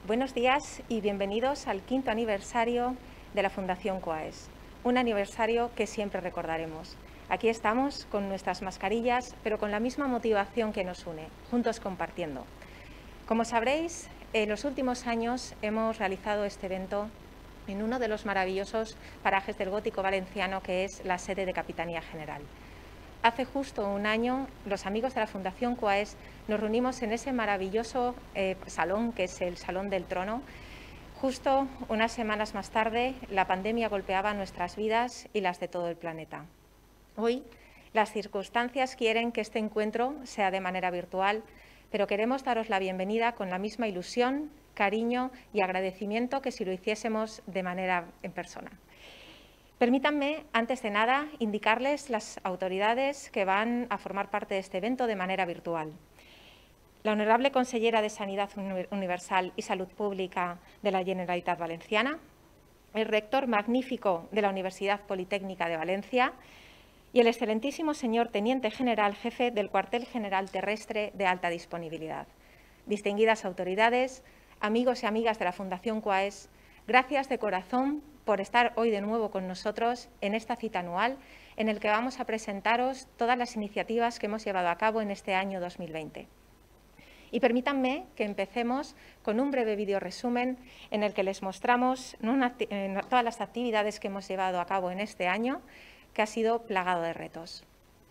Buenos días y bienvenidos al 5º aniversario de la Fundación Quaes, un aniversario que siempre recordaremos. Aquí estamos con nuestras mascarillas, pero con la misma motivación que nos une, juntos compartiendo. Como sabréis, en los últimos años hemos realizado este evento en uno de los maravillosos parajes del gótico valenciano, que es la sede de Capitanía General. Hace justo un año, los amigos de la Fundación Quaes nos reunimos en ese maravilloso salón, que es el Salón del Trono. Justo unas semanas más tarde, la pandemia golpeaba nuestras vidas y las de todo el planeta. Hoy, las circunstancias quieren que este encuentro sea de manera virtual, pero queremos daros la bienvenida con la misma ilusión, cariño y agradecimiento que si lo hiciésemos de manera en persona. Permítanme, antes de nada, indicarles las autoridades que van a formar parte de este evento de manera virtual. La honorable consellera de Sanidad Universal y Salud Pública de la Generalitat Valenciana, el rector magnífico de la Universidad Politécnica de Valencia y el excelentísimo señor Teniente General Jefe del Cuartel General Terrestre de Alta Disponibilidad. Distinguidas autoridades, amigos y amigas de la Fundación Quaes, gracias de corazón por estar hoy de nuevo con nosotros en esta cita anual en el que vamos a presentaros todas las iniciativas que hemos llevado a cabo en este año 2020. Y permítanme que empecemos con un breve vídeo resumen en el que les mostramos todas las actividades que hemos llevado a cabo en este año, que ha sido plagado de retos.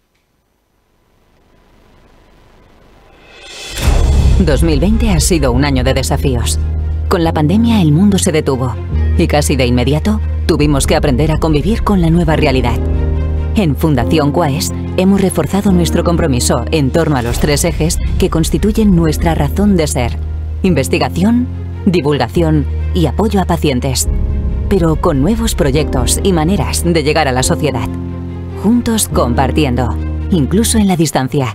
2020 ha sido un año de desafíos. Con la pandemia el mundo se detuvo y casi de inmediato tuvimos que aprender a convivir con la nueva realidad. En Fundación Quaes hemos reforzado nuestro compromiso en torno a los 3 ejes que constituyen nuestra razón de ser: investigación, divulgación y apoyo a pacientes, pero con nuevos proyectos y maneras de llegar a la sociedad. Juntos compartiendo, incluso en la distancia.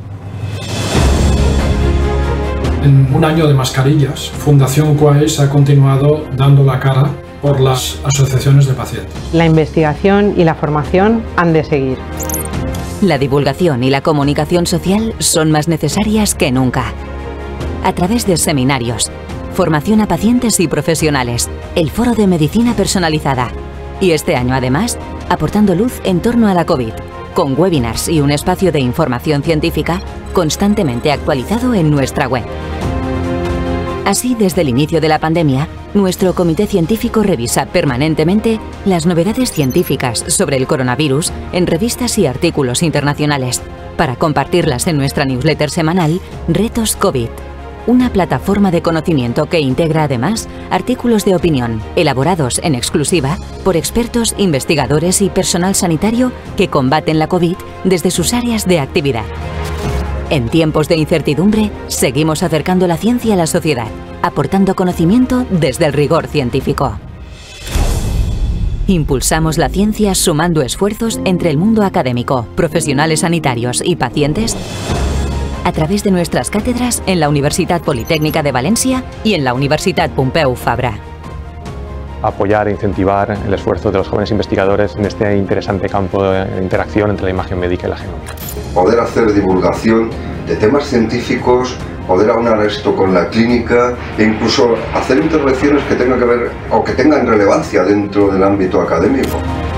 En un año de mascarillas, Fundación Quaes ha continuado dando la cara por las asociaciones de pacientes. La investigación y la formación han de seguir. La divulgación y la comunicación social son más necesarias que nunca. A través de seminarios, formación a pacientes y profesionales, el Foro de Medicina Personalizada y este año además aportando luz en torno a la COVID, con webinars y un espacio de información científica constantemente actualizado en nuestra web. Así, desde el inicio de la pandemia, nuestro comité científico revisa permanentemente las novedades científicas sobre el coronavirus en revistas y artículos internacionales, para compartirlas en nuestra newsletter semanal Retos COVID, una plataforma de conocimiento que integra además artículos de opinión elaborados en exclusiva por expertos, investigadores y personal sanitario que combaten la COVID desde sus áreas de actividad. En tiempos de incertidumbre, seguimos acercando la ciencia a la sociedad, aportando conocimiento desde el rigor científico. Impulsamos la ciencia sumando esfuerzos entre el mundo académico, profesionales sanitarios y pacientes a través de nuestras cátedras en la Universitat Politécnica de Valencia y en la Universitat Pompeu Fabra. Apoyar e incentivar el esfuerzo de los jóvenes investigadores en este interesante campo de interacción entre la imagen médica y la genómica. Poder hacer divulgación de temas científicos, poder aunar esto con la clínica e incluso hacer intervenciones que tengan que ver o que tengan relevancia dentro del ámbito académico.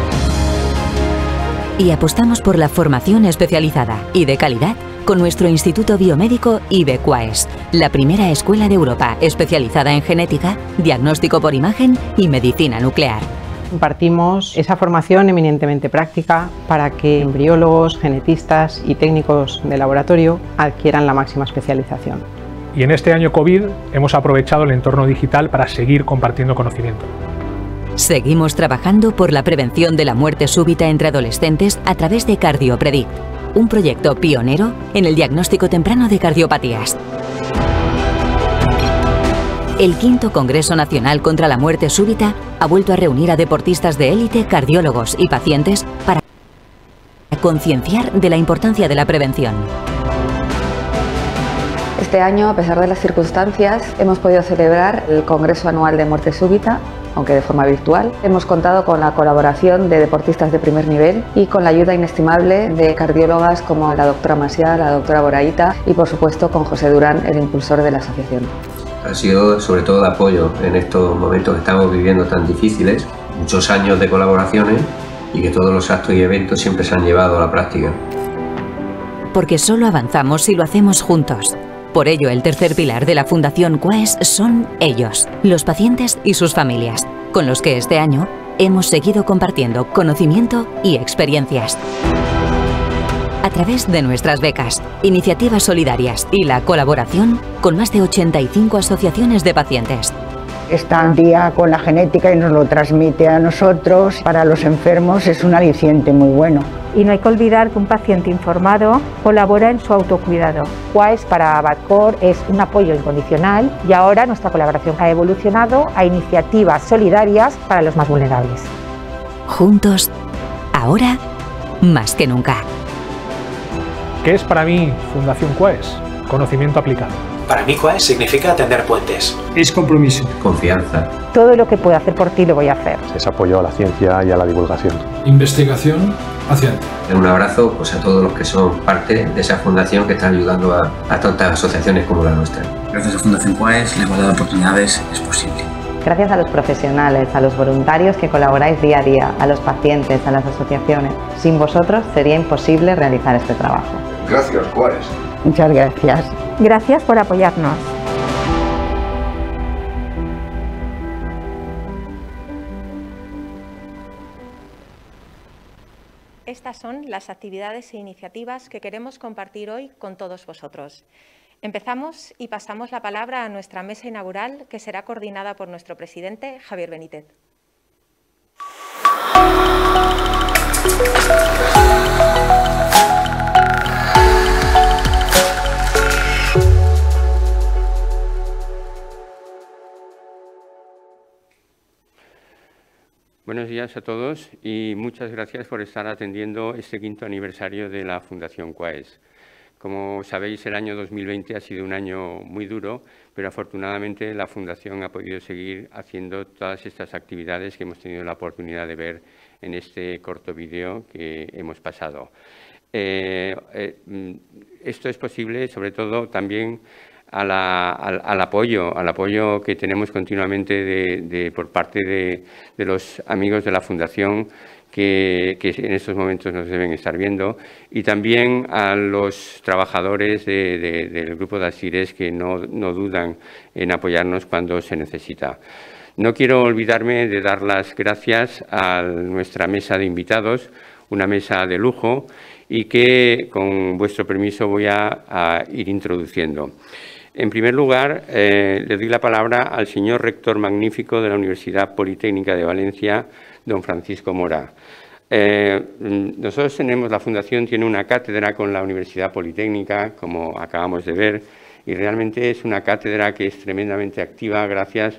Y apostamos por la formación especializada y de calidad con nuestro Instituto Biomédico IBE-Quaes, la primera escuela de Europa especializada en genética, diagnóstico por imagen y medicina nuclear. Impartimos esa formación eminentemente práctica para que embriólogos, genetistas y técnicos de laboratorio adquieran la máxima especialización. Y en este año COVID hemos aprovechado el entorno digital para seguir compartiendo conocimiento. Seguimos trabajando por la prevención de la muerte súbita entre adolescentes a través de CardioPredict, un proyecto pionero en el diagnóstico temprano de cardiopatías. El 5º Congreso Nacional contra la Muerte Súbita ha vuelto a reunir a deportistas de élite, cardiólogos y pacientes para concienciar de la importancia de la prevención. Este año, a pesar de las circunstancias, hemos podido celebrar el Congreso Anual de Muerte Súbita, aunque de forma virtual. Hemos contado con la colaboración de deportistas de primer nivel y con la ayuda inestimable de cardiólogas como la doctora Macià, la doctora Boraita y, por supuesto, con José Durán, el impulsor de la asociación. Ha sido sobre todo de apoyo en estos momentos que estamos viviendo tan difíciles, muchos años de colaboraciones y que todos los actos y eventos siempre se han llevado a la práctica. Porque solo avanzamos si lo hacemos juntos. Por ello, el tercer pilar de la Fundación QUAES son ellos, los pacientes y sus familias, con los que este año hemos seguido compartiendo conocimiento y experiencias. A través de nuestras becas, iniciativas solidarias y la colaboración con más de 85 asociaciones de pacientes. Está al día con la genética y nos lo transmite a nosotros. Para los enfermos es un aliciente muy bueno. Y no hay que olvidar que un paciente informado colabora en su autocuidado. QUAES para Badcor es un apoyo incondicional y ahora nuestra colaboración ha evolucionado a iniciativas solidarias para los más vulnerables. Juntos, ahora más que nunca. ¿Qué es para mí Fundación QUAES? Conocimiento aplicado. Para mí QUAES significa tender puentes. Es compromiso. Confianza. Todo lo que pueda hacer por ti lo voy a hacer. Es apoyo a la ciencia y a la divulgación. Investigación, paciente. Un abrazo pues, a todos los que son parte de esa fundación que está ayudando a tantas asociaciones como la nuestra. Gracias a Fundación QUAES, la igualdad de oportunidades es posible. Gracias a los profesionales, a los voluntarios que colaboráis día a día, a los pacientes, a las asociaciones. Sin vosotros sería imposible realizar este trabajo. Gracias, QUAES. Muchas gracias. Gracias por apoyarnos. Estas son las actividades e iniciativas que queremos compartir hoy con todos vosotros. Empezamos y pasamos la palabra a nuestra mesa inaugural, que será coordinada por nuestro presidente, Javier Benítez. Buenos días a todos y muchas gracias por estar atendiendo este 5º aniversario de la Fundación QUAES. Como sabéis, el año 2020 ha sido un año muy duro, pero afortunadamente la Fundación ha podido seguir haciendo todas estas actividades que hemos tenido la oportunidad de ver en este corto vídeo que hemos pasado. Esto es posible sobre todo también al apoyo que tenemos continuamente por parte de los amigos de la Fundación que en estos momentos nos deben estar viendo, y también a los trabajadores del grupo de Asires que no dudan en apoyarnos cuando se necesita. No quiero olvidarme de dar las gracias a nuestra mesa de invitados, una mesa de lujo, y que con vuestro permiso voy a ir introduciendo. En primer lugar, le doy la palabra al señor rector magnífico de la Universidad Politécnica de Valencia, don Francisco Mora. Nosotros tenemos, la Fundación tiene una cátedra con la Universidad Politécnica, como acabamos de ver, y realmente es una cátedra que es tremendamente activa gracias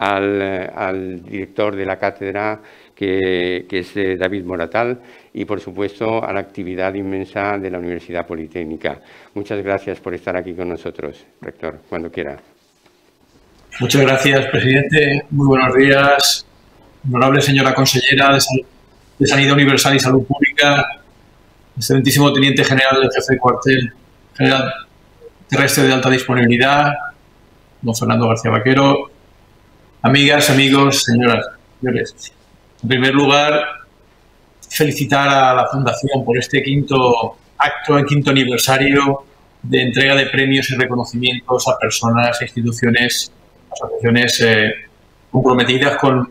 al director de la cátedra, que es David Moratal, y por supuesto a la actividad inmensa de la Universidad Politécnica. Muchas gracias por estar aquí con nosotros, rector, cuando quiera. Muchas gracias, presidente. Muy buenos días. Honorable señora consellera de Sanidad Universal y Salud Pública, excelentísimo teniente general del jefe de cuartel general terrestre de alta disponibilidad, don Fernando García Vaquero, amigas, amigos, señoras, señores. En primer lugar, felicitar a la Fundación por este quinto acto, el 5º aniversario de entrega de premios y reconocimientos a personas, instituciones, asociaciones comprometidas con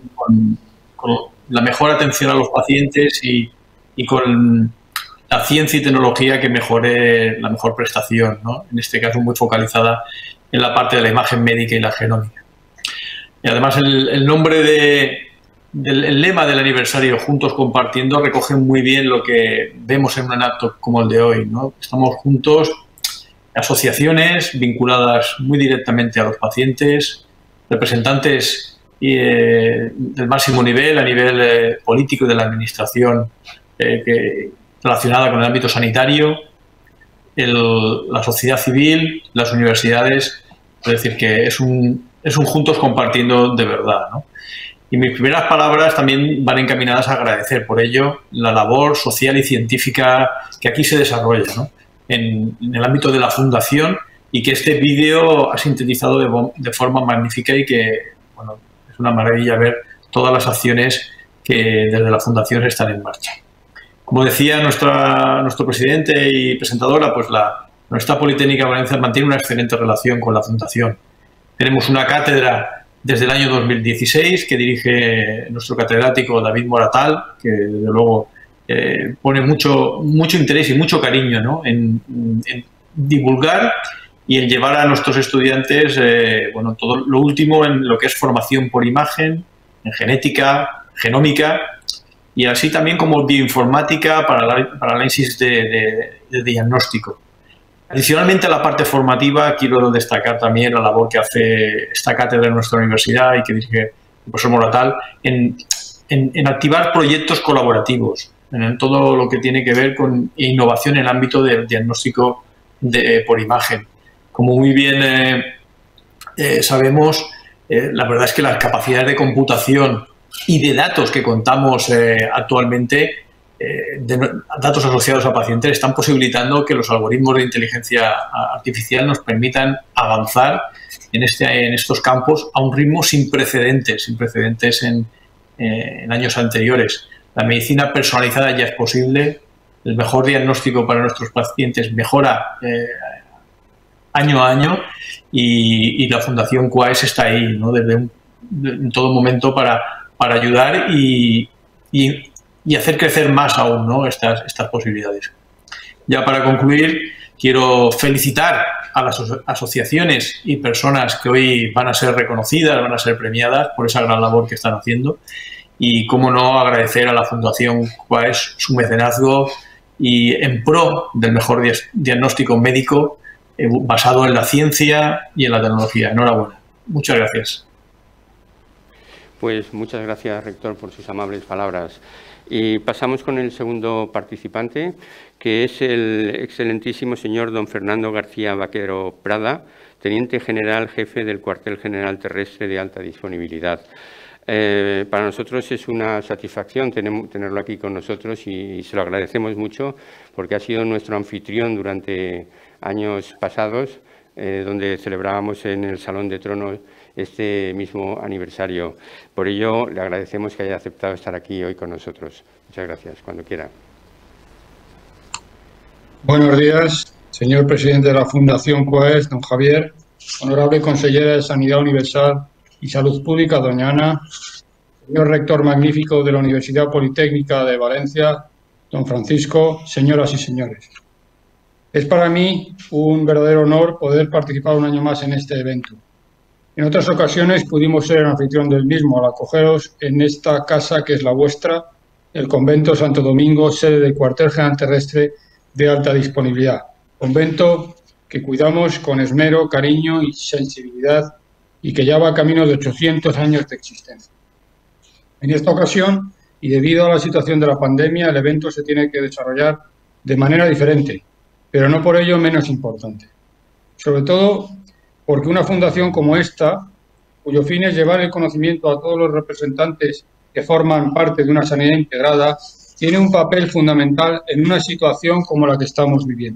la mejor atención a los pacientes y con la ciencia y tecnología que mejore la mejor prestación, ¿no? En este caso muy focalizada en la parte de la imagen médica y la genómica. Y además el nombre el lema del aniversario, Juntos Compartiendo, recoge muy bien lo que vemos en un acto como el de hoy, ¿no? Estamos juntos, asociaciones vinculadas muy directamente a los pacientes, representantes del máximo nivel, a nivel político y de la administración relacionada con el ámbito sanitario, la sociedad civil, las universidades, es decir, que es un Juntos Compartiendo de verdad, ¿no? Y mis primeras palabras también van encaminadas a agradecer por ello la labor social y científica que aquí se desarrolla, ¿no? En el ámbito de la Fundación y que este vídeo ha sintetizado de forma magnífica y que, bueno, es una maravilla ver todas las acciones que desde la Fundación están en marcha. Como decía nuestro presidente y presentadora, pues nuestra Politécnica de Valencia mantiene una excelente relación con la Fundación. Tenemos una cátedra desde el año 2016 que dirige nuestro catedrático David Moratal, que desde luego pone mucho interés y mucho cariño, ¿no?, en divulgar y en llevar a nuestros estudiantes bueno, todo lo último en lo que es formación por imagen, en genética, genómica, y así también como bioinformática para análisis de diagnóstico. Adicionalmente a la parte formativa, quiero destacar también la labor que hace esta cátedra en nuestra universidad y que dirige el profesor Moratal en activar proyectos colaborativos, en todo lo que tiene que ver con innovación en el ámbito del diagnóstico por imagen. Como muy bien sabemos, la verdad es que las capacidades de computación y de datos que contamos actualmente, datos asociados a pacientes, están posibilitando que los algoritmos de inteligencia artificial nos permitan avanzar en estos campos a un ritmo sin precedentes en años anteriores. La medicina personalizada ya es posible, el mejor diagnóstico para nuestros pacientes mejora año a año y la Fundación QAES está ahí, ¿no?, en todo momento para ayudar y hacer crecer más aún, ¿no?, estas posibilidades. Ya para concluir, quiero felicitar a las asociaciones y personas que hoy van a ser reconocidas, van a ser premiadas por esa gran labor que están haciendo y, cómo no, agradecer a la Fundación QAES su mecenazgo y en pro del mejor diagnóstico médico basado en la ciencia y en la tecnología. Enhorabuena. Muchas gracias. Pues muchas gracias, rector, por sus amables palabras. Y pasamos con el segundo participante, que es el excelentísimo señor don Fernando García Vaquero Prada, teniente general jefe del Cuartel General Terrestre de Alta Disponibilidad. Para nosotros es una satisfacción tenerlo aquí con nosotros y se lo agradecemos mucho porque ha sido nuestro anfitrión durante años pasados, donde celebrábamos en el Salón de Tronos este mismo aniversario. Por ello, le agradecemos que haya aceptado estar aquí hoy con nosotros. Muchas gracias. Cuando quiera. Buenos días, señor presidente de la Fundación QAES, don Javier, honorable consellera de Sanidad Universal y Salud Pública, doña Ana, señor rector magnífico de la Universidad Politécnica de Valencia, don Francisco, señoras y señores. Es para mí un verdadero honor poder participar un año más en este evento. En otras ocasiones pudimos ser el anfitrión del mismo al acogeros en esta casa que es la vuestra, el Convento Santo Domingo, sede del Cuartel General Terrestre de Alta Disponibilidad. Convento que cuidamos con esmero, cariño y sensibilidad y que ya va camino de 800 años de existencia. En esta ocasión, y debido a la situación de la pandemia, el evento se tiene que desarrollar de manera diferente, pero no por ello menos importante. Sobre todo porque una fundación como esta, cuyo fin es llevar el conocimiento a todos los representantes que forman parte de una sanidad integrada, tiene un papel fundamental en una situación como la que estamos viviendo.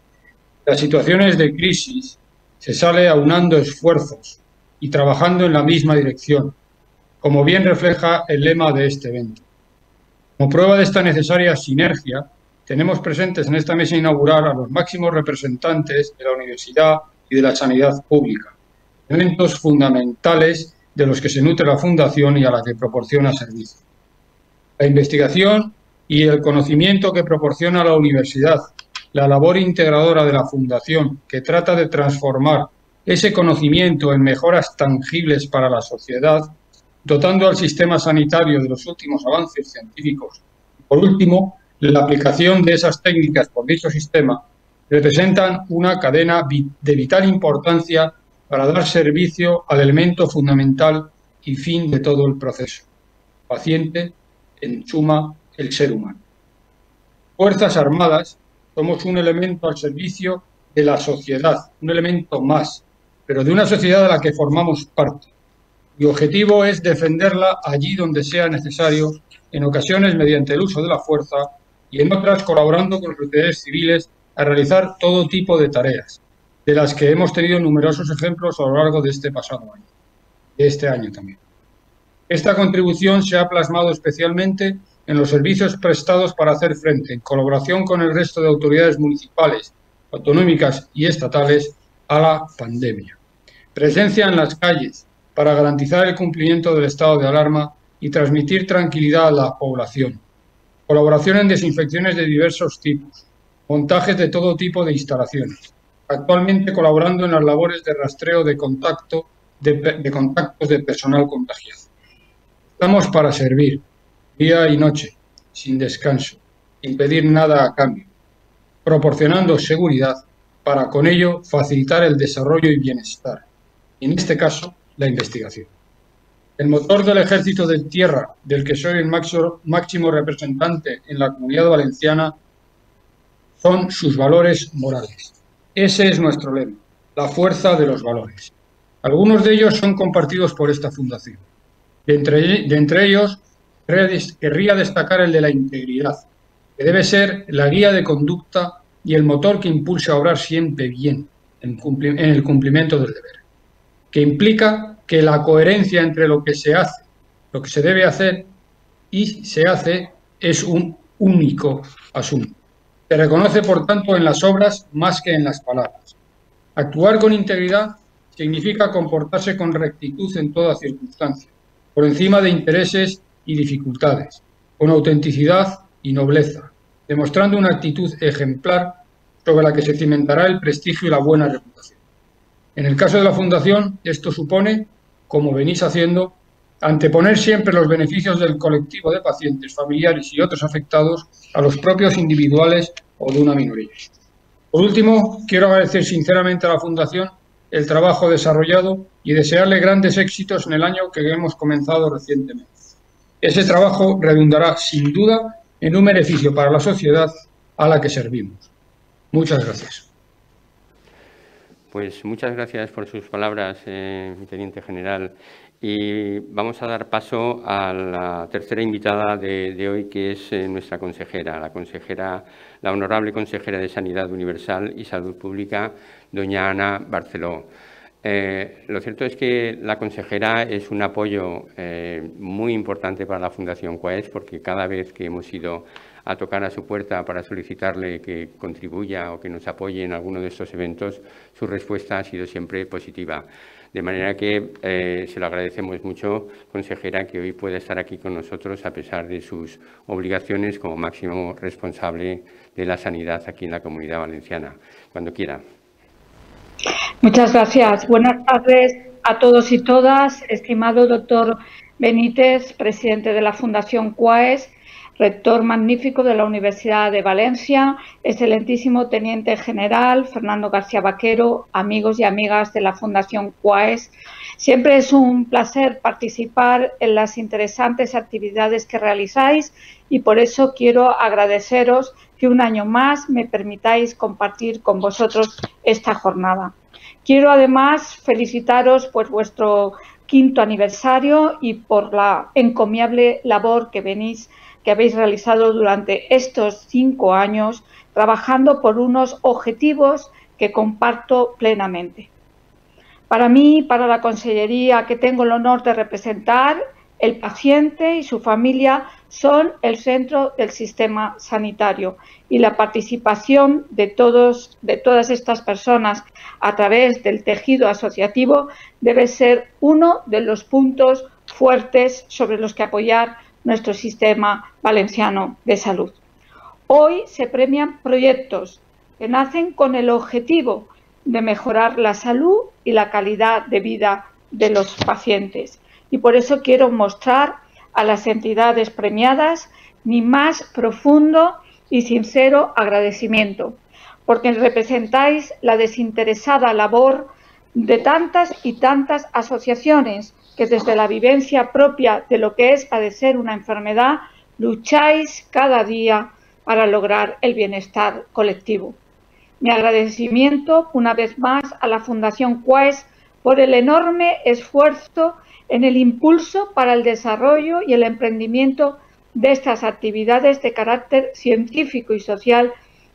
En las situaciones de crisis se sale aunando esfuerzos y trabajando en la misma dirección, como bien refleja el lema de este evento. Como prueba de esta necesaria sinergia, tenemos presentes en esta mesa inaugural a los máximos representantes de la universidad y de la sanidad pública, elementos fundamentales de los que se nutre la Fundación y a la que proporciona servicio. La investigación y el conocimiento que proporciona la universidad, la labor integradora de la Fundación, que trata de transformar ese conocimiento en mejoras tangibles para la sociedad, dotando al sistema sanitario de los últimos avances científicos. Por último, la aplicación de esas técnicas por dicho sistema representan una cadena de vital importancia para dar servicio al elemento fundamental y fin de todo el proceso. Paciente, en suma, el ser humano. Fuerzas Armadas somos un elemento al servicio de la sociedad, un elemento más, pero de una sociedad de la que formamos parte. Mi objetivo es defenderla allí donde sea necesario, en ocasiones mediante el uso de la fuerza y en otras colaborando con los autoridades civiles a realizar todo tipo de tareas. de las que hemos tenido numerosos ejemplos a lo largo de este pasado año, de este año también. Esta contribución se ha plasmado especialmente en los servicios prestados para hacer frente, en colaboración con el resto de autoridades municipales, autonómicas y estatales, a la pandemia. Presencia en las calles para garantizar el cumplimiento del estado de alarma y transmitir tranquilidad a la población. Colaboración en desinfecciones de diversos tipos. Montajes de todo tipo de instalaciones. Actualmente colaborando en las labores de rastreo de contactos de personal contagiado. Estamos para servir, día y noche, sin descanso, sin pedir nada a cambio, proporcionando seguridad para con ello facilitar el desarrollo y bienestar, y en este caso, la investigación. El motor del Ejército de Tierra, del que soy el máximo representante en la Comunidad Valenciana, son sus valores morales. Ese es nuestro lema, la fuerza de los valores. Algunos de ellos son compartidos por esta fundación. De entre ellos, querría destacar el de la integridad, que debe ser la guía de conducta y el motor que impulsa a obrar siempre bien en el cumplimiento del deber, que implica que la coherencia entre lo que se hace, lo que se debe hacer y se hace es un único asunto. Se reconoce, por tanto, en las obras más que en las palabras. Actuar con integridad significa comportarse con rectitud en toda circunstancia, por encima de intereses y dificultades, con autenticidad y nobleza, demostrando una actitud ejemplar sobre la que se cimentará el prestigio y la buena reputación. En el caso de la Fundación, esto supone, como venís haciendo, anteponer siempre los beneficios del colectivo de pacientes, familiares y otros afectados a los propios individuales o de una minoría. Por último, quiero agradecer sinceramente a la Fundación el trabajo desarrollado y desearle grandes éxitos en el año que hemos comenzado recientemente. Ese trabajo redundará, sin duda, en un beneficio para la sociedad a la que servimos. Muchas gracias. Pues muchas gracias por sus palabras, mi teniente general. Y vamos a dar paso a la tercera invitada de hoy, que es nuestra consejera, la honorable consejera de Sanidad Universal y Salud Pública, doña Ana Barceló. Lo cierto es que la consejera es un apoyo muy importante para la Fundación CUAES, porque cada vez que hemos ido a tocar a su puerta para solicitarle que contribuya o que nos apoye en alguno de estos eventos, su respuesta ha sido siempre positiva. De manera que se lo agradecemos mucho, consejera, que hoy pueda estar aquí con nosotros a pesar de sus obligaciones como máximo responsable de la sanidad aquí en la Comunidad Valenciana. Cuando quiera. Muchas gracias. Buenas tardes a todos y todas. Estimado doctor Benítez, presidente de la Fundación CUAES, rector magnífico de la Universidad de Valencia, excelentísimo teniente general Fernando García Vaquero, amigos y amigas de la Fundación CUAES. Siempre es un placer participar en las interesantes actividades que realizáis y por eso quiero agradeceros que un año más me permitáis compartir con vosotros esta jornada. Quiero además felicitaros por vuestro 5º aniversario y por la encomiable labor que habéis realizado durante estos 5 años, trabajando por unos objetivos que comparto plenamente. Para mí, para la consellería que tengo el honor de representar, el paciente y su familia son el centro del sistema sanitario y la participación de todas estas personas a través del tejido asociativo debe ser uno de los puntos fuertes sobre los que apoyar nuestro sistema valenciano de salud. Hoy se premian proyectos que nacen con el objetivo de mejorar la salud y la calidad de vida de los pacientes. Y por eso quiero mostrar a las entidades premiadas mi más profundo y sincero agradecimiento, porque representáis la desinteresada labor de tantas y tantas asociaciones que desde la vivencia propia de lo que es padecer una enfermedad, lucháis cada día para lograr el bienestar colectivo. Mi agradecimiento, una vez más, a la Fundación CUAES por el enorme esfuerzo en el impulso para el desarrollo y el emprendimiento de estas actividades de carácter científico y social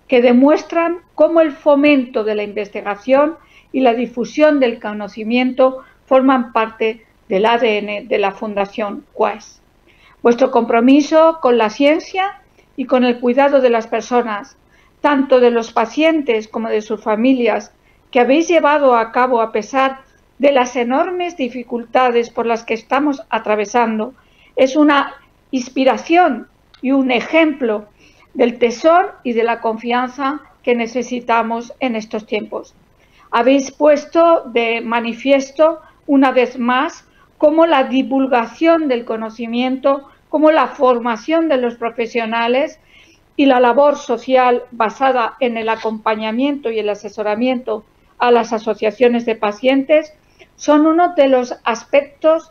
que demuestran cómo el fomento de la investigación y la difusión del conocimiento forman parte del ADN de la Fundación QUAES. Vuestro compromiso con la ciencia y con el cuidado de las personas, tanto de los pacientes como de sus familias, que habéis llevado a cabo a pesar de las enormes dificultades por las que estamos atravesando, es una inspiración y un ejemplo del tesón y de la confianza que necesitamos en estos tiempos. Habéis puesto de manifiesto una vez más cómo la divulgación del conocimiento, cómo la formación de los profesionales y la labor social basada en el acompañamiento y el asesoramiento a las asociaciones de pacientes son uno de los aspectos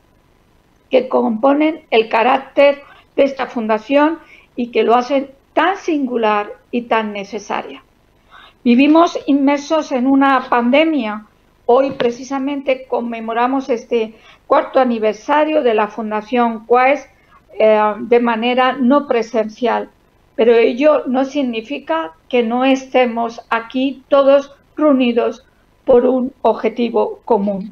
que componen el carácter de esta fundación y que lo hacen tan singular y tan necesaria. Vivimos inmersos en una pandemia. Hoy precisamente conmemoramos este 4º aniversario de la Fundación QUAES de manera no presencial, pero ello no significa que no estemos aquí todos reunidos por un objetivo común.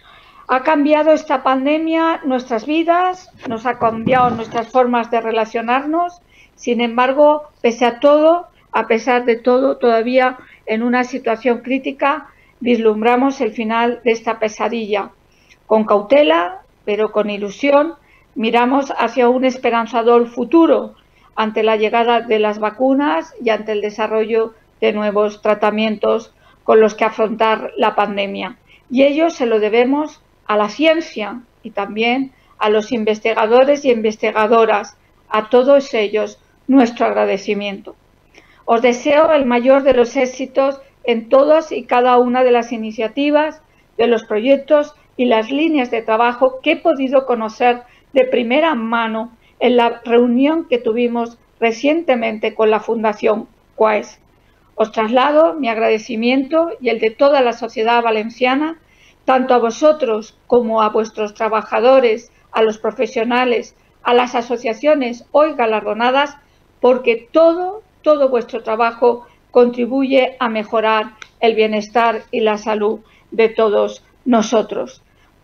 Ha cambiado esta pandemia nuestras vidas, nos ha cambiado nuestras formas de relacionarnos. Sin embargo, pese a todo, a pesar de todo, todavía en una situación crítica vislumbramos el final de esta pesadilla. Con cautela, pero con ilusión, miramos hacia un esperanzador futuro ante la llegada de las vacunas y ante el desarrollo de nuevos tratamientos con los que afrontar la pandemia. Y ello se lo debemos a la ciencia y también a los investigadores y investigadoras, a todos ellos nuestro agradecimiento. Os deseo el mayor de los éxitos en todas y cada una de las iniciativas, de los proyectos y las líneas de trabajo que he podido conocer de primera mano en la reunión que tuvimos recientemente con la Fundación QUAES. Os traslado mi agradecimiento y el de toda la sociedad valenciana, tanto a vosotros como a vuestros trabajadores, a los profesionales, a las asociaciones hoy galardonadas, porque todo vuestro trabajo contribuye a mejorar el bienestar y la salud de todos nosotros.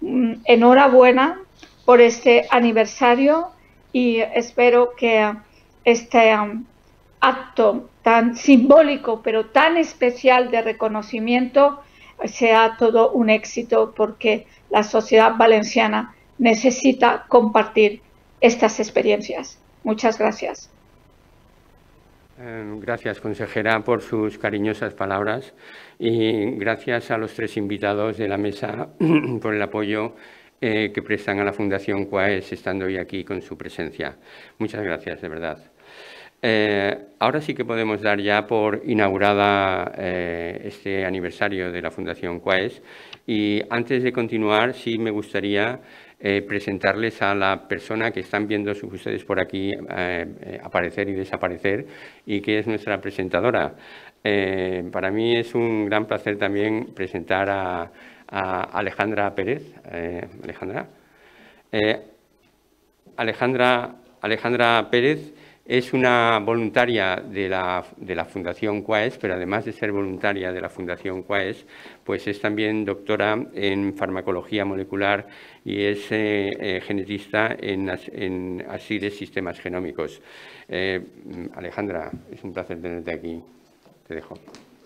Enhorabuena por este aniversario y espero que este acto tan simbólico pero tan especial de reconocimiento sea todo un éxito, porque la sociedad valenciana necesita compartir estas experiencias. Muchas gracias. Gracias, consejera, por sus cariñosas palabras y gracias a los 3 invitados de la mesa por el apoyo que prestan a la Fundación QUAES estando hoy aquí con su presencia. Muchas gracias, de verdad. Ahora sí que podemos dar ya por inaugurada este aniversario de la Fundación QUAES y antes de continuar sí me gustaría presentarles a la persona que están viendo ustedes por aquí aparecer y desaparecer y que es nuestra presentadora. Para mí es un gran placer también presentar a Alejandra Pérez. Alejandra Pérez es una voluntaria de la Fundación QUAES, pero además de ser voluntaria de la Fundación QUAES, pues es también doctora en farmacología molecular y es genetista en ASIDES sistemas genómicos. Alejandra, es un placer tenerte aquí. Te dejo.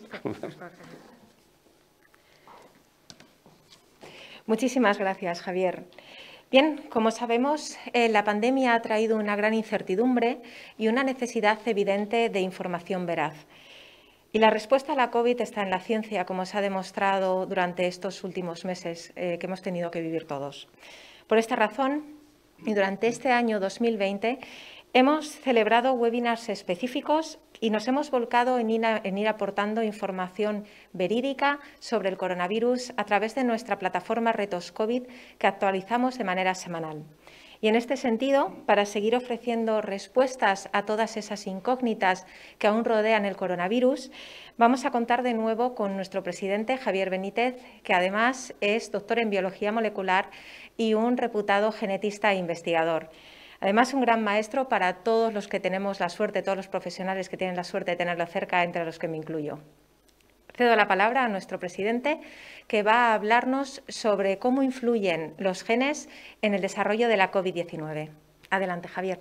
Muchísimas gracias, Javier. Bien, como sabemos, la pandemia ha traído una gran incertidumbre y una necesidad evidente de información veraz. Y la respuesta a la COVID está en la ciencia, como se ha demostrado durante estos últimos meses que hemos tenido que vivir todos. Por esta razón, y durante este año 2020, hemos celebrado webinars específicos y nos hemos volcado en ir aportando información verídica sobre el coronavirus a través de nuestra plataforma Retos COVID que actualizamos de manera semanal. Y en este sentido, para seguir ofreciendo respuestas a todas esas incógnitas que aún rodean el coronavirus, vamos a contar de nuevo con nuestro presidente, Javier Benítez, que además es doctor en biología molecular y un reputado genetista e investigador. Además, un gran maestro para todos los que tenemos la suerte, todos los profesionales que tienen la suerte de tenerlo cerca, entre los que me incluyo. Cedo la palabra a nuestro presidente, que va a hablarnos sobre cómo influyen los genes en el desarrollo de la COVID-19. Adelante, Javier.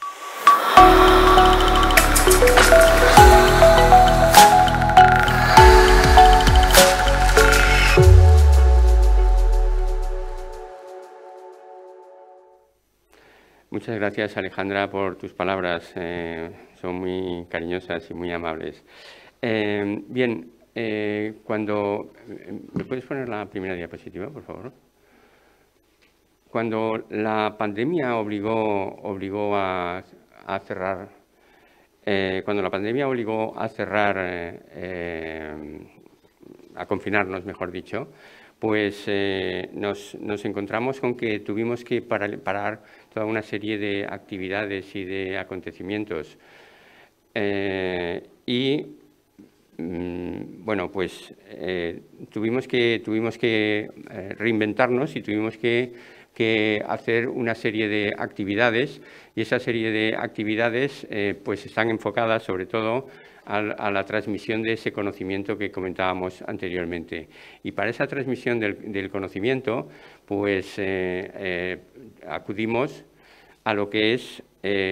Muchas gracias, Alejandra, por tus palabras. Son muy cariñosas y muy amables. Bien, cuando... ¿Me puedes poner la primera diapositiva, por favor? Cuando la pandemia obligó a cerrar, a confinarnos, mejor dicho, pues nos encontramos con que tuvimos que parar toda una serie de actividades y de acontecimientos. Bueno, pues tuvimos que reinventarnos y tuvimos que hacer una serie de actividades, y esa serie de actividades pues están enfocadas sobre todo a la transmisión de ese conocimiento que comentábamos anteriormente. Y para esa transmisión del conocimiento, pues acudimos a lo que es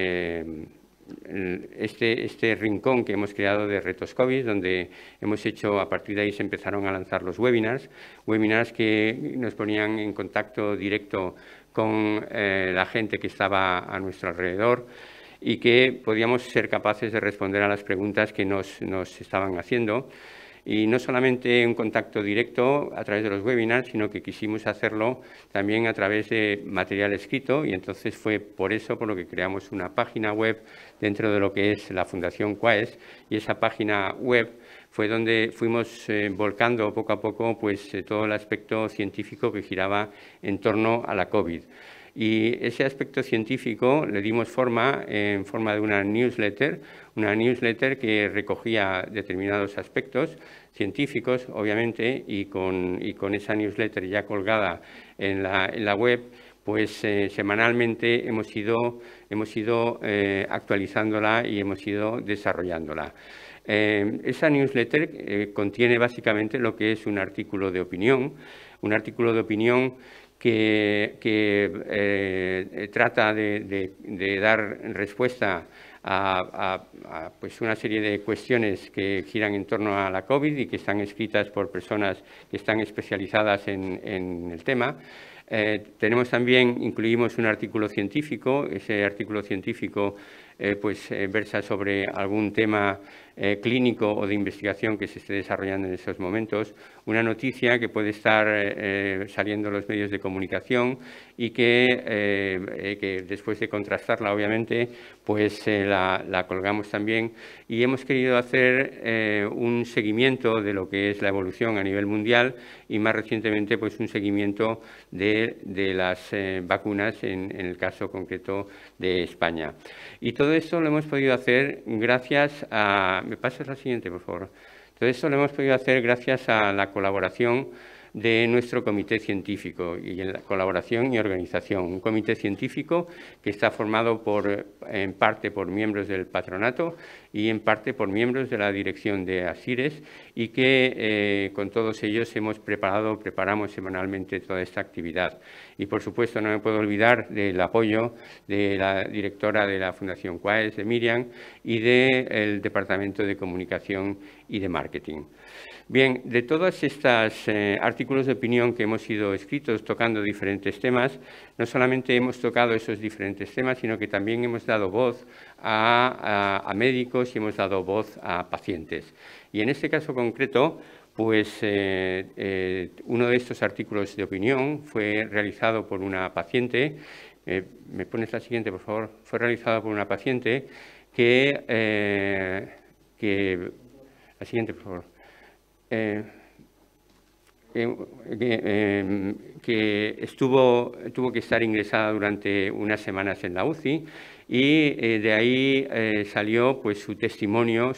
este rincón que hemos creado de Retos COVID, donde hemos hecho, a partir de ahí se empezaron a lanzar los webinars que nos ponían en contacto directo con la gente que estaba a nuestro alrededor y que podíamos ser capaces de responder a las preguntas que nos estaban haciendo. Y no solamente un contacto directo a través de los webinars, sino que quisimos hacerlo también a través de material escrito, y entonces fue por eso por lo que creamos una página web dentro de lo que es la Fundación QUAES, y esa página web fue donde fuimos volcando poco a poco pues, todo el aspecto científico que giraba en torno a la COVID. Y ese aspecto científico le dimos forma en forma de una newsletter que recogía determinados aspectos científicos, obviamente, y con esa newsletter ya colgada en la web, pues semanalmente hemos ido actualizándola y hemos ido desarrollándola. Esa newsletter contiene básicamente lo que es un artículo de opinión que trata de dar respuesta a pues una serie de cuestiones que giran en torno a la COVID y que están escritas por personas que están especializadas en el tema. Incluimos un artículo científico. Ese artículo científico versa sobre algún tema clínico o de investigación que se esté desarrollando en esos momentos, una noticia que puede estar saliendo en los medios de comunicación y que después de contrastarla, obviamente, pues la colgamos también, y hemos querido hacer un seguimiento de lo que es la evolución a nivel mundial y más recientemente pues un seguimiento de las vacunas en el caso concreto de España. Y todo esto lo hemos podido hacer gracias a... ¿Me pasas la siguiente, por favor? Todo esto lo hemos podido hacer gracias a la colaboración de nuestro comité científico y en la colaboración y organización. Un comité científico que está formado en parte por miembros del patronato y en parte por miembros de la dirección de Asires, y que con todos ellos preparamos semanalmente toda esta actividad. Y por supuesto no me puedo olvidar del apoyo de la directora de la Fundación QUAES, de Miriam, y del Departamento de Comunicación y de Marketing. Bien, de todos estos artículos de opinión que hemos ido escritos tocando diferentes temas, no solamente hemos tocado esos diferentes temas, sino que también hemos dado voz a médicos y hemos dado voz a pacientes. Y en este caso concreto, pues uno de estos artículos de opinión fue realizado por una paciente. ¿Me pones la siguiente, por favor? Fue realizado por una paciente que la siguiente, por favor. Que tuvo que estar ingresada durante unas semanas en la UCI, y de ahí salió pues su testimonio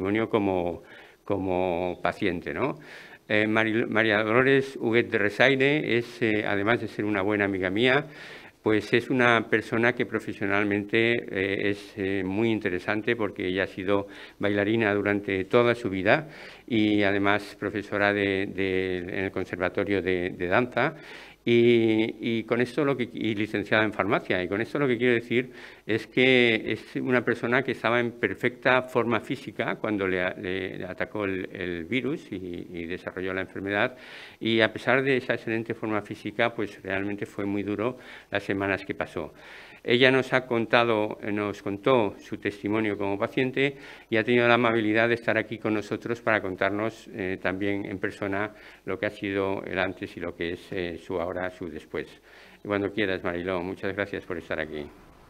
como paciente, ¿no? María Dolores Huguet de Resaire es, además de ser una buena amiga mía, pues es una persona que profesionalmente es muy interesante, porque ella ha sido bailarina durante toda su vida y además profesora en el Conservatorio de Danza. Y con esto y licenciada en farmacia. Y con esto lo que quiero decir es que es una persona que estaba en perfecta forma física cuando le atacó el virus y desarrolló la enfermedad. Y a pesar de esa excelente forma física, pues realmente fue muy duro las semanas que pasó. Ella nos contó su testimonio como paciente y ha tenido la amabilidad de estar aquí con nosotros para contarnos también en persona lo que ha sido el antes y lo que es su ahora, su después. Y cuando quieras, Mariló, muchas gracias por estar aquí.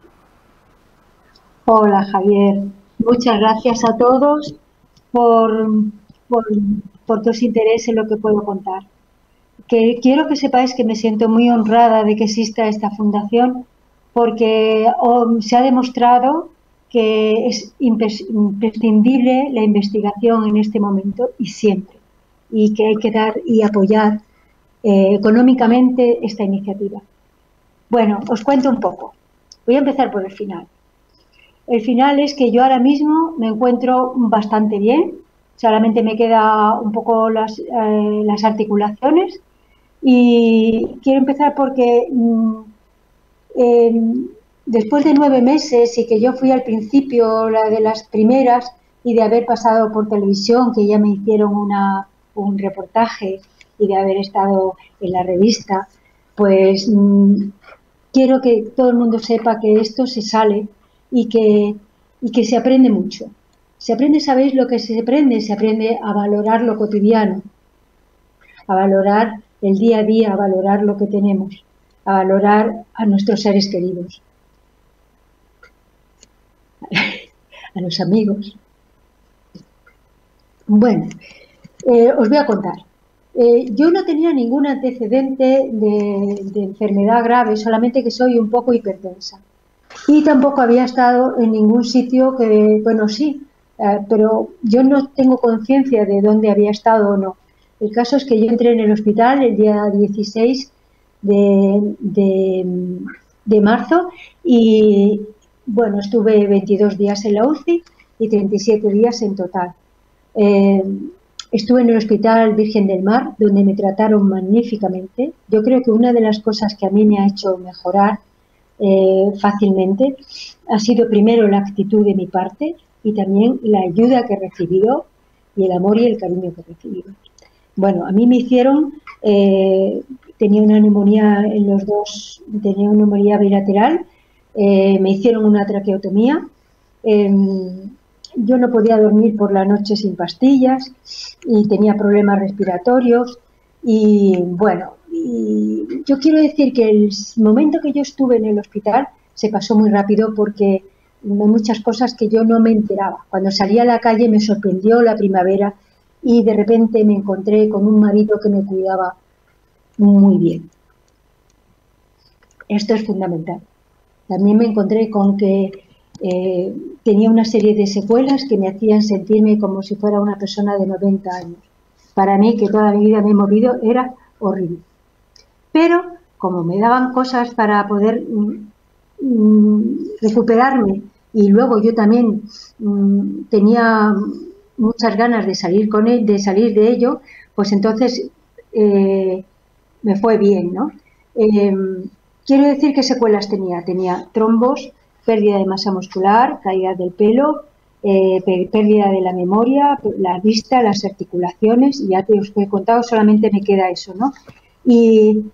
Hola, Javier. Muchas gracias a todos por tu interés en lo que puedo contar. Quiero que sepáis que me siento muy honrada de que exista esta fundación, porque se ha demostrado que es imprescindible la investigación en este momento y siempre, y que hay que dar y apoyar económicamente esta iniciativa. Bueno, os cuento un poco. Voy a empezar por el final. El final es que yo ahora mismo me encuentro bastante bien, solamente me queda un poco las articulaciones, y quiero empezar porque después de 9 meses, y que yo fui al principio la de las primeras, y de haber pasado por televisión, que ya me hicieron un reportaje, y de haber estado en la revista, pues quiero que todo el mundo sepa que esto se sale y que se aprende mucho. Se aprende, ¿sabéis lo que se aprende? Se aprende a valorar lo cotidiano, a valorar el día a día, a valorar lo que tenemos, a valorar a nuestros seres queridos, a los amigos. Bueno, os voy a contar. Yo no tenía ningún antecedente de enfermedad grave, solamente que soy un poco hipertensa. Y tampoco había estado en ningún sitio que, bueno, sí, pero yo no tengo conciencia de dónde había estado o no. El caso es que yo entré en el hospital el día 16 de marzo y, bueno, estuve 22 días en la UCI y 37 días en total. Estuve en el Hospital Virgen del Mar, donde me trataron magníficamente. Yo creo que una de las cosas que a mí me ha hecho mejorar fácilmente ha sido primero la actitud de mi parte y también la ayuda que he recibido y el amor y el cariño que he recibido. Bueno, a mí me hicieron, tenía una neumonía en los dos, tenía una neumonía bilateral, me hicieron una traqueotomía, yo no podía dormir por la noche sin pastillas y tenía problemas respiratorios y bueno, y yo quiero decir que el momento que yo estuve en el hospital se pasó muy rápido porque hay muchas cosas que yo no me enteraba. Cuando salí a la calle me sorprendió la primavera y de repente me encontré con un marido que me cuidaba muy bien. Esto es fundamental. También me encontré con que tenía una serie de secuelas que me hacían sentirme como si fuera una persona de 90 años. Para mí, que toda mi vida me he movido, era horrible. Pero, como me daban cosas para poder recuperarme, y luego yo también tenía muchas ganas de salir de ello, pues entonces me fue bien, ¿no? Quiero decir qué secuelas tenía. Tenía trombos, pérdida de masa muscular, caída del pelo, pérdida de la memoria, la vista, las articulaciones, y ya te os he contado, solamente me queda eso, ¿no? Y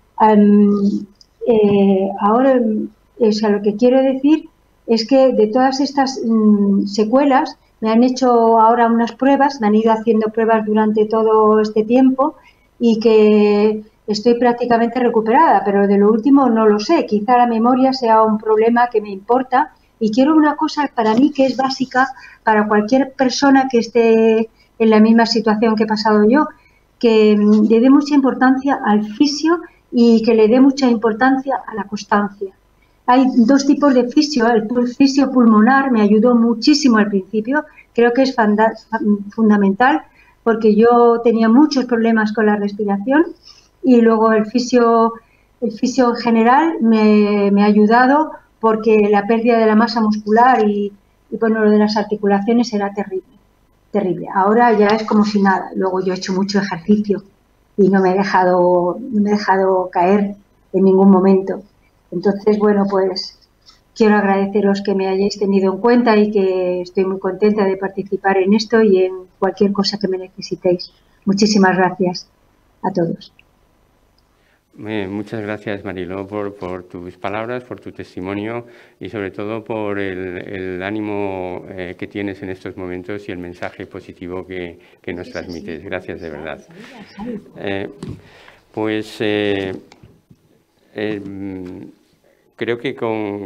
ahora, o sea, lo que quiero decir es que de todas estas secuelas me han hecho ahora unas pruebas, me han ido haciendo pruebas durante todo este tiempo y que estoy prácticamente recuperada, pero de lo último no lo sé. Quizá la memoria sea un problema que me importa y quiero una cosa para mí que es básica para cualquier persona que esté en la misma situación que he pasado yo, que le dé mucha importancia al fisio y que le dé mucha importancia a la constancia. Hay dos tipos de fisio. El fisio pulmonar me ayudó muchísimo al principio, creo que es fundamental porque yo tenía muchos problemas con la respiración, y luego el fisio El fisio en general me ha ayudado porque la pérdida de la masa muscular y bueno, lo de las articulaciones era terrible. Ahora ya es como si nada. Luego yo he hecho mucho ejercicio y no me he dejado caer en ningún momento. Entonces, bueno, pues quiero agradeceros que me hayáis tenido en cuenta y que estoy muy contenta de participar en esto y en cualquier cosa que me necesitéis. Muchísimas gracias a todos. Muchas gracias, Mariló, por tus palabras, por tu testimonio y sobre todo por el ánimo que tienes en estos momentos y el mensaje positivo que nos transmites. Gracias, de verdad. Creo que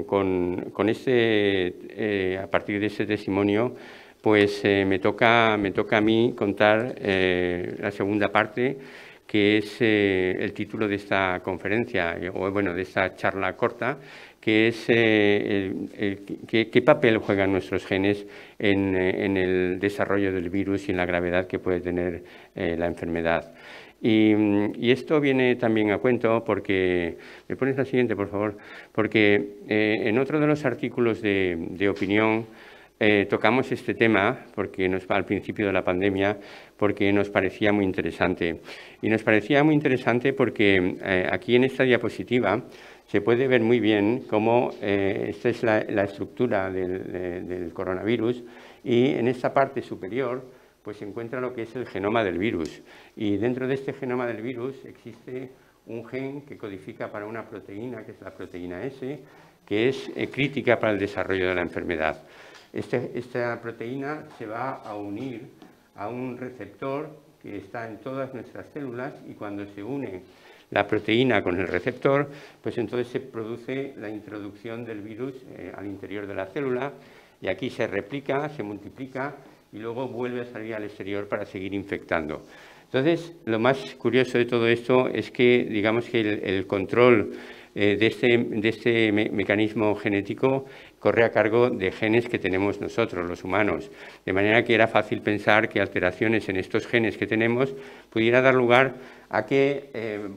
a partir de este testimonio, pues me toca a mí contar la segunda parte, que es el título de esta conferencia, o bueno, de esta charla corta, que es qué papel juegan nuestros genes en el desarrollo del virus y en la gravedad que puede tener la enfermedad. Y esto viene también a cuento porque, me pones la siguiente, por favor, porque en otro de los artículos de opinión tocamos este tema porque al principio de la pandemia, porque nos parecía muy interesante. Y nos parecía muy interesante porque aquí en esta diapositiva se puede ver muy bien cómo esta es la estructura del coronavirus, y en esta parte superior pues se encuentra lo que es el genoma del virus. Y dentro de este genoma del virus existe un gen que codifica para una proteína, que es la proteína S, que es crítica para el desarrollo de la enfermedad. Esta proteína se va a unir a un receptor que está en todas nuestras células, y cuando se une la proteína con el receptor, pues entonces se produce la introducción del virus al interior de la célula, y aquí se replica, se multiplica y luego vuelve a salir al exterior para seguir infectando. Entonces, lo más curioso de todo esto es que, digamos que el control de este mecanismo genético corre a cargo de genes que tenemos nosotros, los humanos, de manera que era fácil pensar que alteraciones en estos genes que tenemos pudiera dar lugar a que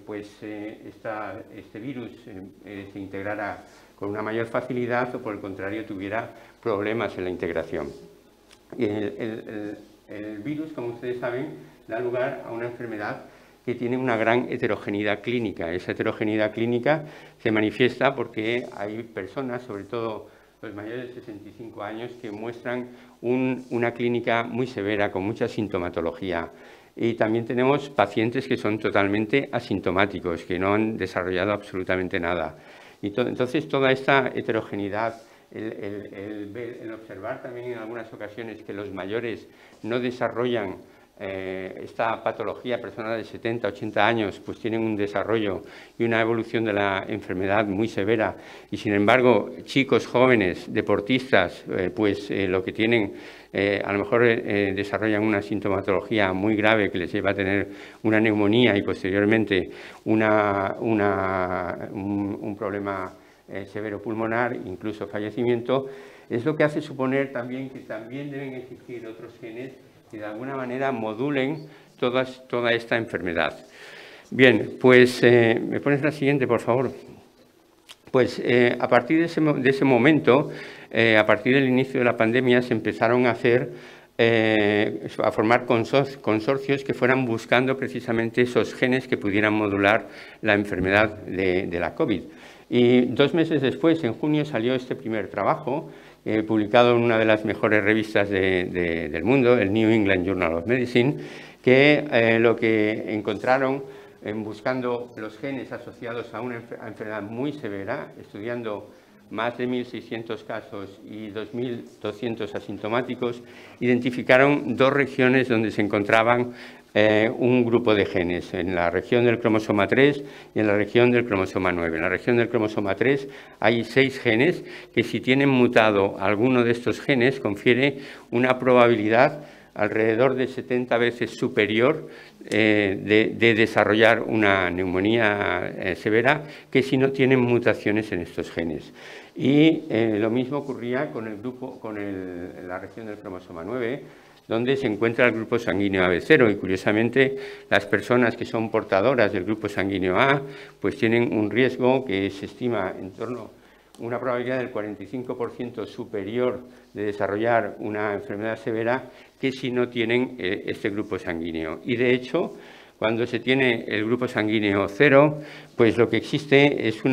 este virus se integrara con una mayor facilidad, o por el contrario tuviera problemas en la integración. Y el virus, como ustedes saben, da lugar a una enfermedad que tiene una gran heterogeneidad clínica. Esa heterogeneidad clínica se manifiesta porque hay personas, sobre todo los mayores de 65 años, que muestran una clínica muy severa, con mucha sintomatología. Y también tenemos pacientes que son totalmente asintomáticos, que no han desarrollado absolutamente nada. Entonces, toda esta heterogeneidad, el observar también en algunas ocasiones que los mayores no desarrollan esta patología, personas de 70, 80 años, pues tienen un desarrollo y una evolución de la enfermedad muy severa, y sin embargo chicos jóvenes, deportistas, lo que tienen, a lo mejor desarrollan una sintomatología muy grave que les lleva a tener una neumonía y posteriormente un problema severo pulmonar, incluso fallecimiento. Es lo que hace suponer también que también deben existir otros genes que de alguna manera modulen toda esta enfermedad. Bien, pues me pones la siguiente, por favor. Pues a partir de ese momento, a partir del inicio de la pandemia, se empezaron a formar consorcios que fueran buscando precisamente esos genes que pudieran modular la enfermedad de la COVID. Y 2 meses después, en junio, salió este primer trabajo, publicado en una de las mejores revistas del mundo, el New England Journal of Medicine, que lo que encontraron buscando los genes asociados a una enfermedad muy severa, estudiando más de 1.600 casos y 2.200 asintomáticos, identificaron 2 regiones donde se encontraban un grupo de genes, en la región del cromosoma 3 y en la región del cromosoma 9. En la región del cromosoma 3 hay 6 genes que, si tienen mutado alguno de estos genes, confiere una probabilidad alrededor de 70 veces superior de desarrollar una neumonía severa que si no tienen mutaciones en estos genes. Y lo mismo ocurría con la región del cromosoma 9. donde se encuentra el grupo sanguíneo AB0 y curiosamente las personas que son portadoras del grupo sanguíneo A pues tienen un riesgo que se estima en torno a una probabilidad del 45% superior de desarrollar una enfermedad severa que si no tienen este grupo sanguíneo. Y de hecho, cuando se tiene el grupo sanguíneo 0, pues lo que existe es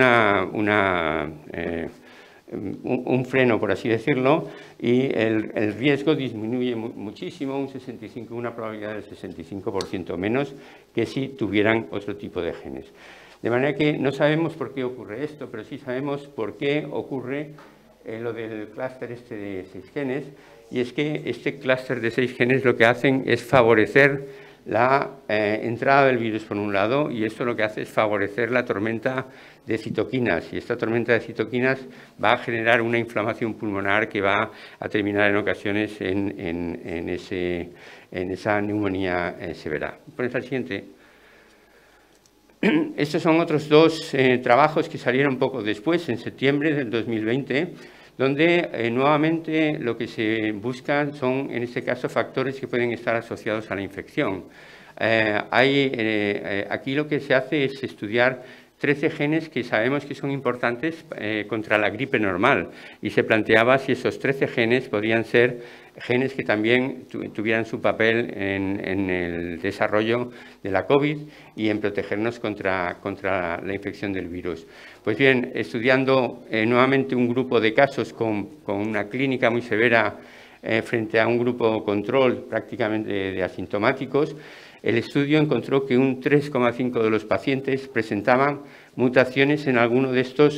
un freno, por así decirlo, y el riesgo disminuye muchísimo, una probabilidad del 65% menos que si tuvieran otro tipo de genes. De manera que no sabemos por qué ocurre esto, pero sí sabemos por qué ocurre lo del clúster este de 6 genes, y es que este clúster de 6 genes lo que hacen es favorecer la entrada del virus por un lado, y esto lo que hace es favorecer la tormenta de citoquinas, y esta tormenta de citoquinas va a generar una inflamación pulmonar que va a terminar en ocasiones en esa neumonía severa. Pones al siguiente. Estos son otros dos trabajos que salieron poco después, en septiembre del 2020, donde nuevamente lo que se buscan son, en este caso, factores que pueden estar asociados a la infección. Aquí lo que se hace es estudiar 13 genes que sabemos que son importantes contra la gripe normal, y se planteaba si esos 13 genes podían ser genes que también tuvieran su papel en el desarrollo de la COVID y en protegernos contra la infección del virus. Pues bien, estudiando nuevamente un grupo de casos con una clínica muy severa frente a un grupo control prácticamente de asintomáticos, el estudio encontró que un 3,5% de los pacientes presentaban mutaciones en alguno de estos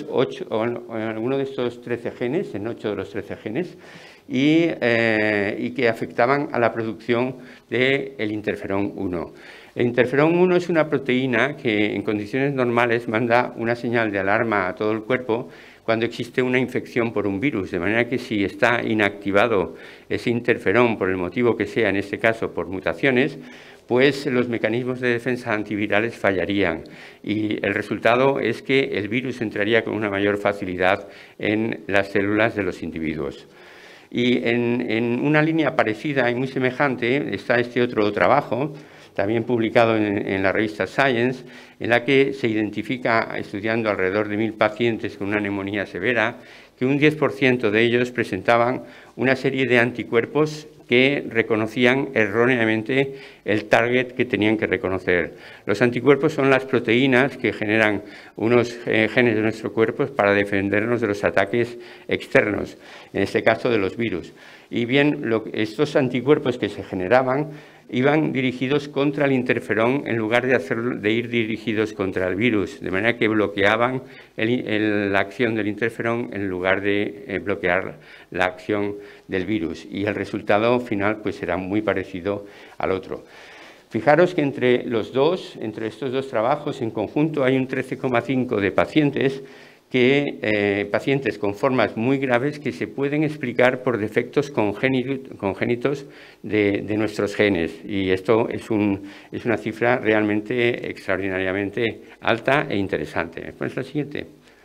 13 genes, en 8 de los 13 genes, y que afectaban a la producción del interferón 1. El interferón 1 es una proteína que en condiciones normales manda una señal de alarma a todo el cuerpo cuando existe una infección por un virus, de manera que si está inactivado ese interferón por el motivo que sea, en este caso por mutaciones, pues los mecanismos de defensa antivirales fallarían y el resultado es que el virus entraría con una mayor facilidad en las células de los individuos. Y en una línea parecida y muy semejante está este otro trabajo, también publicado en la revista Science, en la que se identifica, estudiando alrededor de 1.000 pacientes con una neumonía severa, que un 10% de ellos presentaban una serie de anticuerpos que reconocían erróneamente el target que tenían que reconocer. Los anticuerpos son las proteínas que generan unos genes de nuestro cuerpo para defendernos de los ataques externos, en este caso de los virus. Y bien, estos anticuerpos que se generaban iban dirigidos contra el interferón en lugar de ir dirigidos contra el virus, de manera que bloqueaban la acción del interferón en lugar de bloquear la acción del virus. Y el resultado final pues era muy parecido al otro. Fijaros que entre estos dos trabajos en conjunto hay un 13,5% de pacientes pacientes con formas muy graves que se pueden explicar por defectos congénitos de nuestros genes. Y esto es una cifra realmente extraordinariamente alta e interesante. Pues la siguiente.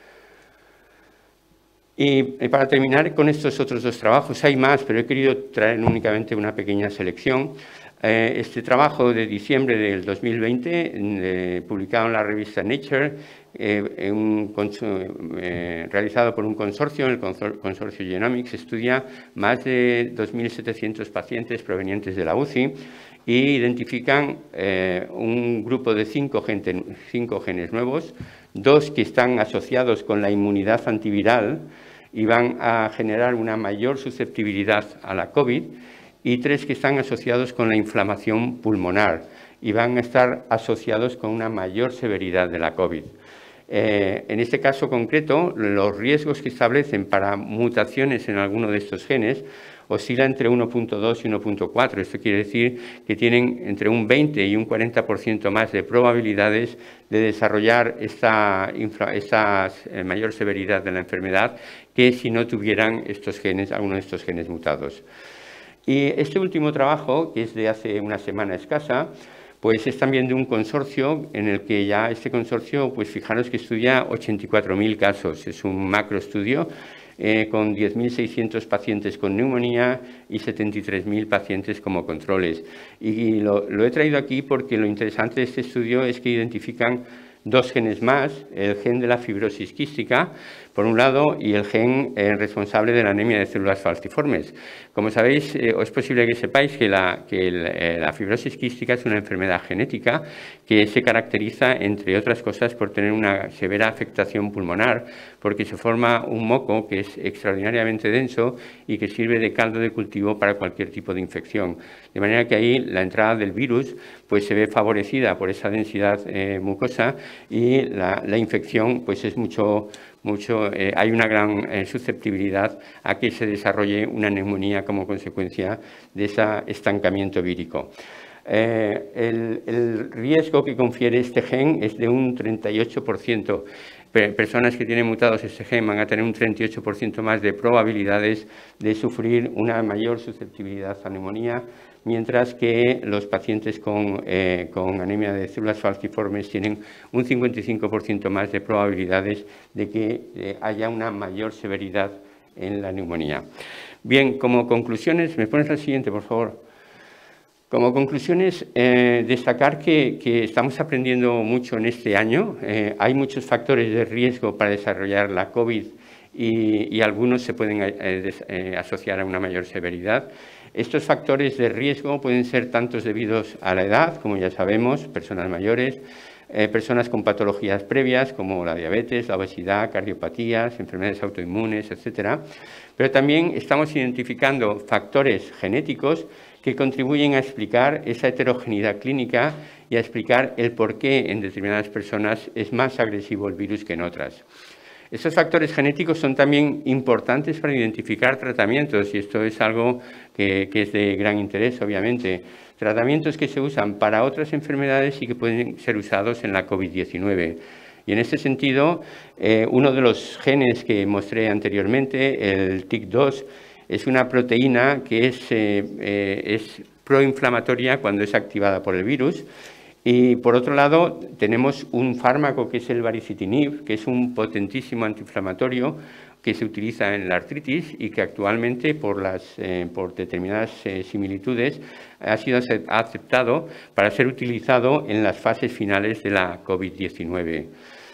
Y para terminar con estos otros dos trabajos, hay más, pero he querido traer únicamente una pequeña selección. Este trabajo de diciembre del 2020, publicado en la revista Nature, realizado por un consorcio, el consorcio Genomics, estudia más de 2.700 pacientes provenientes de la UCI y identifican un grupo de 5 genes nuevos, 2 que están asociados con la inmunidad antiviral y van a generar una mayor susceptibilidad a la COVID, y 3 que están asociados con la inflamación pulmonar y van a estar asociados con una mayor severidad de la COVID. En este caso concreto, los riesgos que establecen para mutaciones en alguno de estos genes oscila entre 1.2 y 1.4. Esto quiere decir que tienen entre un 20 y un 40% más de probabilidades de desarrollar esta mayor severidad de la enfermedad que si no tuvieran alguno de estos genes mutados. Y este último trabajo, que es de hace una semana escasa, pues es también de un consorcio en el que ya este consorcio, pues fijaros que estudia 84.000 casos. Es un macroestudio con 10.600 pacientes con neumonía y 73.000 pacientes como controles. Y lo he traído aquí porque lo interesante de este estudio es que identifican dos genes más, el gen de la fibrosis quística, por un lado, y el gen responsable de la anemia de células falciformes. Como sabéis, es posible que sepáis que la fibrosis quística es una enfermedad genética que se caracteriza, entre otras cosas, por tener una severa afectación pulmonar, porque se forma un moco que es extraordinariamente denso y que sirve de caldo de cultivo para cualquier tipo de infección. De manera que ahí la entrada del virus pues, se ve favorecida por esa densidad mucosa y la infección pues, es hay una gran susceptibilidad a que se desarrolle una neumonía como consecuencia de ese estancamiento vírico. El riesgo que confiere este gen es de un 38%. Personas que tienen mutados este gen van a tener un 38% más de probabilidades de sufrir una mayor susceptibilidad a neumonía, mientras que los pacientes con anemia de células falciformes tienen un 55% más de probabilidades de que haya una mayor severidad en la neumonía. Bien, como conclusiones, ¿me pones la siguiente, por favor? Como conclusiones, destacar que estamos aprendiendo mucho en este año. Hay muchos factores de riesgo para desarrollar la COVID y algunos se pueden asociar a una mayor severidad. Estos factores de riesgo pueden ser tantos debidos a la edad, como ya sabemos, personas mayores, personas con patologías previas como la diabetes, la obesidad, cardiopatías, enfermedades autoinmunes, etc. Pero también estamos identificando factores genéticos que contribuyen a explicar esa heterogeneidad clínica y a explicar el por qué en determinadas personas es más agresivo el virus que en otras. Estos factores genéticos son también importantes para identificar tratamientos y esto es algo que es de gran interés, obviamente. Tratamientos que se usan para otras enfermedades y que pueden ser usados en la COVID-19. Y en este sentido, uno de los genes que mostré anteriormente, el TIC2, es una proteína que es proinflamatoria cuando es activada por el virus. Y por otro lado, tenemos un fármaco que es el baricitinib, que es un potentísimo antiinflamatorio que se utiliza en la artritis y que actualmente, por determinadas similitudes, ha sido aceptado para ser utilizado en las fases finales de la COVID-19.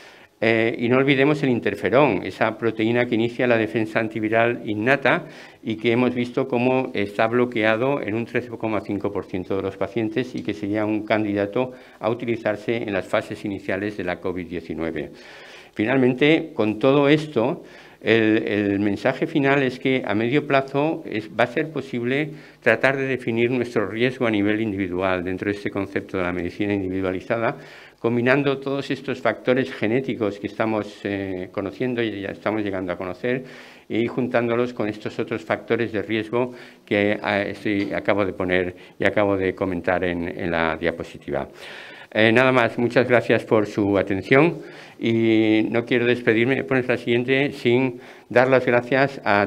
Y no olvidemos el interferón, esa proteína que inicia la defensa antiviral innata y que hemos visto cómo está bloqueado en un 13,5% de los pacientes y que sería un candidato a utilizarse en las fases iniciales de la COVID-19. Finalmente, con todo esto, el mensaje final es que a medio plazo va a ser posible tratar de definir nuestro riesgo a nivel individual dentro de este concepto de la medicina individualizada, combinando todos estos factores genéticos que estamos conociendo y ya estamos llegando a conocer y juntándolos con estos otros factores de riesgo que acabo de poner y acabo de comentar en la diapositiva. Nada más, muchas gracias por su atención y no quiero despedirme, pones la siguiente, sin dar las gracias a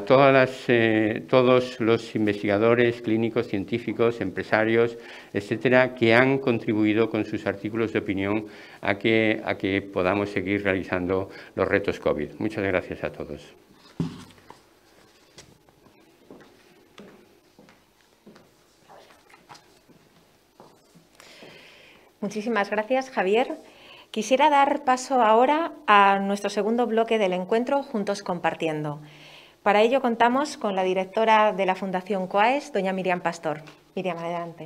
todos los investigadores, clínicos, científicos, empresarios, etcétera, que han contribuido con sus artículos de opinión a que podamos seguir realizando los retos COVID. Muchas gracias a todos. Muchísimas gracias, Javier. Quisiera dar paso ahora a nuestro segundo bloque del encuentro Juntos Compartiendo. Para ello contamos con la directora de la Fundación COAES, doña Miriam Pastor. Miriam, adelante.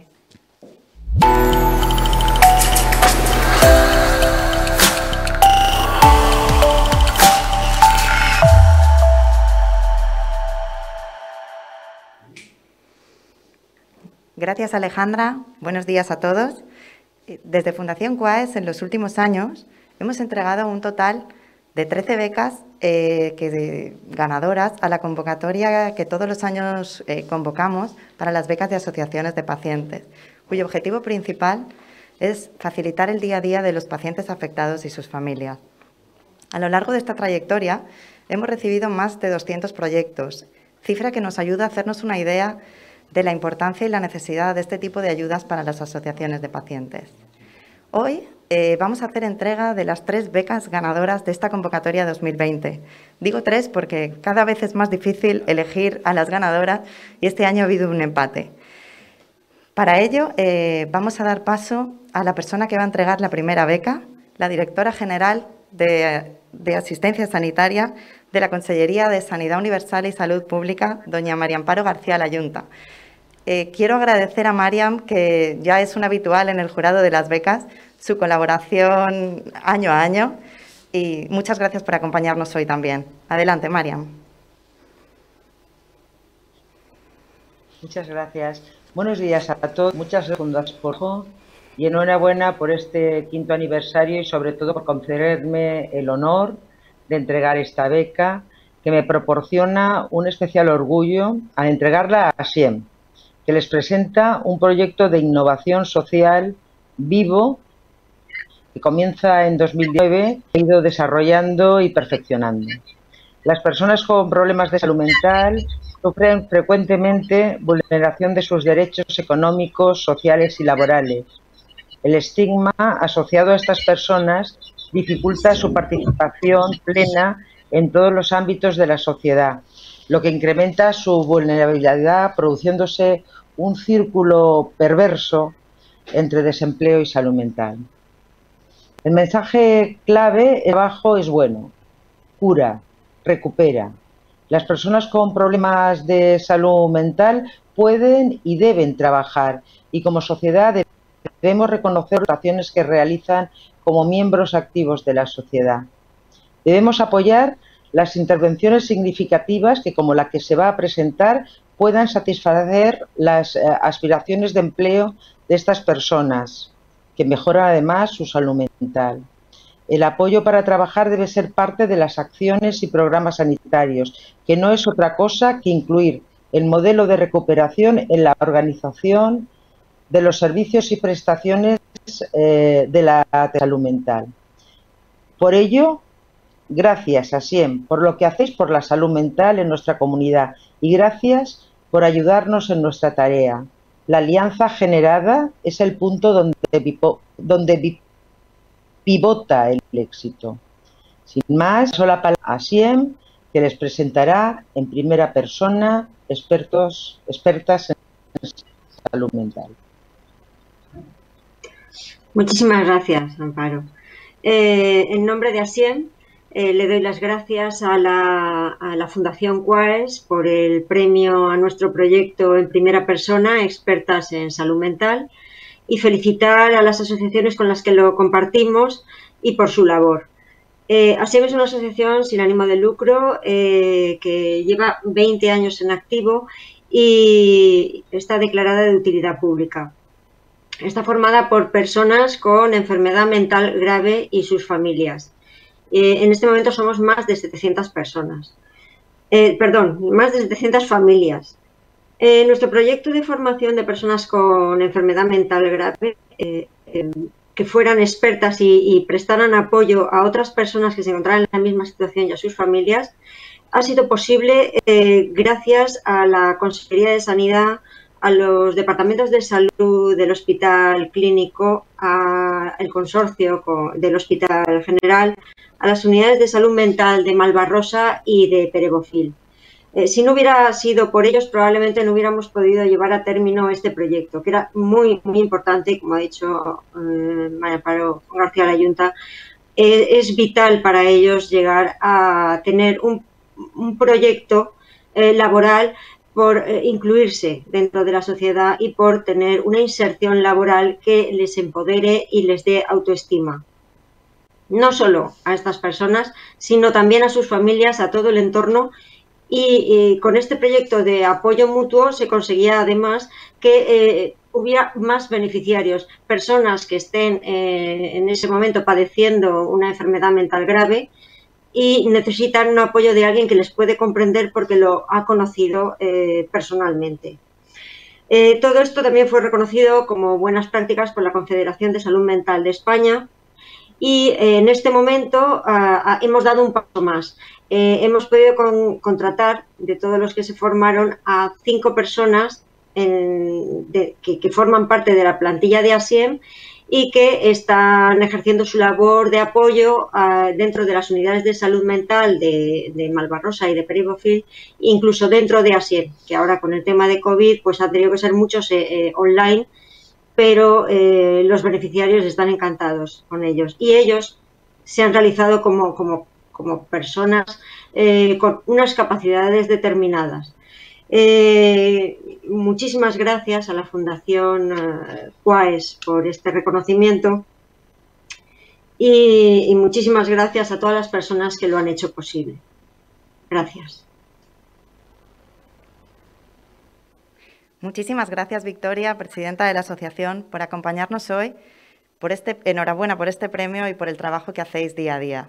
Gracias, Alejandra. Buenos días a todos. Desde Fundación COAES, en los últimos años, hemos entregado un total de 13 becas ganadoras a la convocatoria que todos los años convocamos para las becas de asociaciones de pacientes, cuyo objetivo principal es facilitar el día a día de los pacientes afectados y sus familias. A lo largo de esta trayectoria, hemos recibido más de 200 proyectos, cifra que nos ayuda a hacernos una idea de la importancia y la necesidad de este tipo de ayudas para las asociaciones de pacientes. Hoy vamos a hacer entrega de las 3 becas ganadoras de esta convocatoria 2020. Digo 3 porque cada vez es más difícil elegir a las ganadoras y este año ha habido un empate. Para ello, vamos a dar paso a la persona que va a entregar la primera beca, la directora general de Asistencia Sanitaria de la Consellería de Sanidad Universal y Salud Pública, doña María Amparo García Layunta. Quiero agradecer a Mariam, que ya es una habitual en el jurado de las becas, su colaboración año a año y muchas gracias por acompañarnos hoy también. Adelante, Mariam. Muchas gracias. Buenos días a todos. Muchas gracias por y enhorabuena por este 5º aniversario y sobre todo por concederme el honor de entregar esta beca que me proporciona un especial orgullo al entregarla a ASIEM, que les presenta un proyecto de innovación social vivo que comienza en 2009 y ha ido desarrollando y perfeccionando. Las personas con problemas de salud mental sufren frecuentemente vulneración de sus derechos económicos, sociales y laborales. El estigma asociado a estas personas dificulta su participación plena en todos los ámbitos de la sociedad, lo que incrementa su vulnerabilidad, produciéndose un círculo perverso entre desempleo y salud mental. El mensaje clave abajo es bueno: cura, recupera. Las personas con problemas de salud mental pueden y deben trabajar y como sociedad debemos reconocer las acciones que realizan como miembros activos de la sociedad. Debemos apoyar las intervenciones significativas que, como la que se va a presentar, puedan satisfacer las aspiraciones de empleo de estas personas, que mejoran además su salud mental. El apoyo para trabajar debe ser parte de las acciones y programas sanitarios, que no es otra cosa que incluir el modelo de recuperación en la organización de los servicios y prestaciones de la salud mental. Por ello, gracias ASIEM por lo que hacéis por la salud mental en nuestra comunidad y gracias por ayudarnos en nuestra tarea. La alianza generada es el punto donde pivota el éxito. Sin más, sola palabra a ASIEM, que les presentará en primera persona expertas en salud mental. Muchísimas gracias, Amparo. En nombre de ASIEM, le doy las gracias a la Fundación QUAES por el premio a nuestro proyecto en primera persona, Expertas en Salud Mental, y felicitar a las asociaciones con las que lo compartimos y por su labor. ASIEM es una asociación sin ánimo de lucro que lleva 20 años en activo y está declarada de utilidad pública. Está formada por personas con enfermedad mental grave y sus familias. En este momento somos más de 700 personas. Más de 700 familias. Nuestro proyecto de formación de personas con enfermedad mental grave que fueran expertas y prestaran apoyo a otras personas que se encontraran en la misma situación y a sus familias ha sido posible gracias a la Consejería de Sanidad, a los departamentos de salud del Hospital Clínico, al consorcio del Hospital General, a las unidades de salud mental de Malvarrosa y de Peregofil. Si no hubiera sido por ellos, probablemente no hubiéramos podido llevar a término este proyecto, que era muy, muy importante, y como ha dicho María Amparo García Layunta, es vital para ellos llegar a tener un proyecto laboral por incluirse dentro de la sociedad y por tener una inserción laboral que les empodere y les dé autoestima. No solo a estas personas, sino también a sus familias, a todo el entorno. Y con este proyecto de apoyo mutuo se conseguía además que hubiera más beneficiarios, personas que estén en ese momento padeciendo una enfermedad mental grave y necesitan un apoyo de alguien que les puede comprender porque lo ha conocido personalmente. Todo esto también fue reconocido como buenas prácticas por la Confederación de Salud Mental de España y en este momento hemos dado un paso más. Hemos podido contratar, de todos los que se formaron, a 5 personas que forman parte de la plantilla de ASIEM y que están ejerciendo su labor de apoyo dentro de las unidades de salud mental de Malvarrosa y de Peribofil, incluso dentro de ASIER, que ahora con el tema de COVID pues han tenido que ser muchos online, pero los beneficiarios están encantados con ellos y ellos se han realizado como personas con unas capacidades determinadas. Muchísimas gracias a la Fundación QAES por este reconocimiento y muchísimas gracias a todas las personas que lo han hecho posible. Gracias. Muchísimas gracias, Victoria, presidenta de la asociación, por acompañarnos hoy. Enhorabuena por este premio y por el trabajo que hacéis día a día.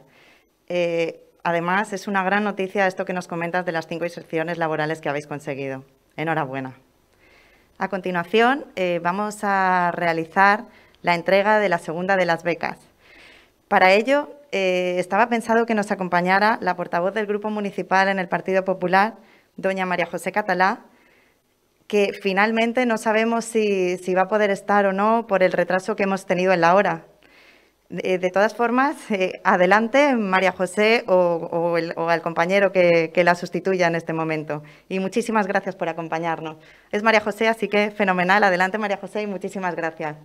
Además, es una gran noticia esto que nos comentas de las 5 inserciones laborales que habéis conseguido. Enhorabuena. A continuación, vamos a realizar la entrega de la segunda de las becas. Para ello, estaba pensado que nos acompañara la portavoz del Grupo Municipal en el Partido Popular, doña María José Catalá, que finalmente no sabemos si va a poder estar o no por el retraso que hemos tenido en la hora. De todas formas, adelante, María José o al compañero que la sustituya en este momento. Y muchísimas gracias por acompañarnos. Es María José, así que fenomenal. Adelante, María José, y muchísimas gracias.